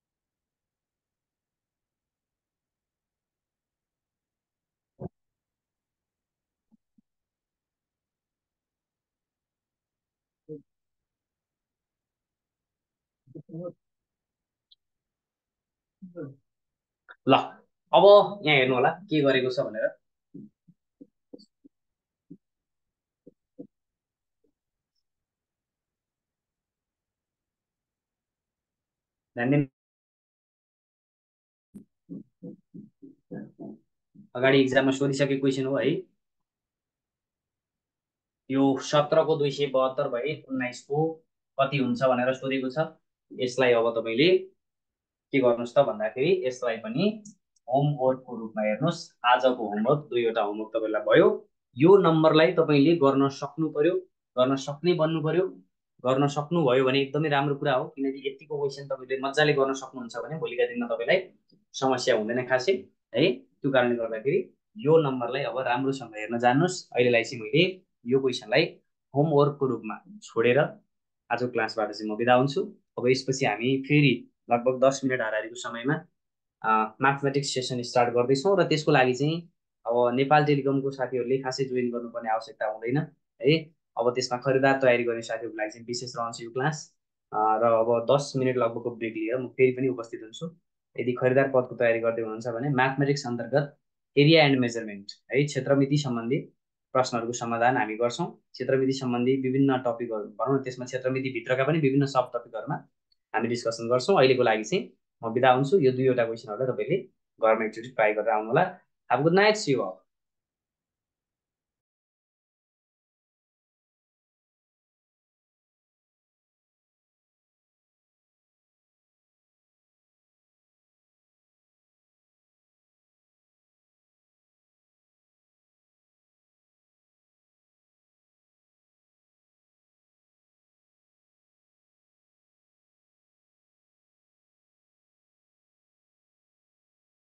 ल अब यहाँ हेर्नु होला के गरेको छ भनेर ध्यान दिनु अगाडि इक्जाममा सोधिसकेको क्वेसन हो है यो 17 को 272 भए 19 को कति हुन्छ भनेर सोधेको छ यसलाई अब तपाईँले के गर्नुहोस् त भन्दाखेरि यसलाई पनि होमवर्कको रूपमा हेर्नुहोस् आजको होमवर्क दुईवटा होमवर्क तपाईँलाई भयो यो नम्बरलाई तपाईँले गर्न सक्नु पर्यो गर्न सक्ने बन्नु पर्यो गर्न सक्नुभयो भने एकदमै राम्रो कुरा हो किनकि यतिको क्वेसन तपाईँले मजाले गर्न सक्नुहुन्छ भने भोलिका दिनमा तपाईँलाई समस्या हुँदैन खासै है त्यो कारणले गर्दाखेरि यो नम्बरलाई अब राम्रोसँग हेर्न जान्नुहोस् अहिलेलाई चाहिँ मैले यो क्वेसनलाई होमवर्कको रूपमा छोडेर आजको क्लासबाट चाहिँ म बिदा हुन्छु अब यसपछि हामी फेरि लगभग 10 मिनट हाराहारीको समयमा म्याथमेटिक्स सेसन स्टार्ट गर्दैछौँ र त्यसको लागि चाहिँ अब नेपाल टेलिकमको साथीहरूले खासै जोइन गर्नुपर्ने आवश्यकता हुँदैन है अब त्यसमा खरिदार तयारी गर्ने साथीहरूको लागि चाहिँ विशेष रहन्छ यो क्लास र अब 10 मिनट लगभगको ब्रेक लिएर म फेरि पनि उपस्थित हुन्छु यदि खरिदार पदको तयारी गर्दै हुनुहुन्छ भने म्याथमेटिक्स अन्तर्गत एरिया एन्ड मेजरमेन्ट है क्षेत्रमिति सम्बन्धी प्रश्नहरूको समाधान हामी गर्छौँ क्षेत्रमिति सम्बन्धी विभिन्न टपिकहरू भनौँ न त्यसमा क्षेत्रमितिभित्रका पनि विभिन्न सब टपिकहरूमा हामी डिस्कसन गर्छौँ अहिलेको लागि चाहिँ म बिदा हुन्छु यो दुईवटा क्वेसनहरूलाई तपाईँले घरमा एकचोटि ट्राई गरेर आउनु होला have good night see you all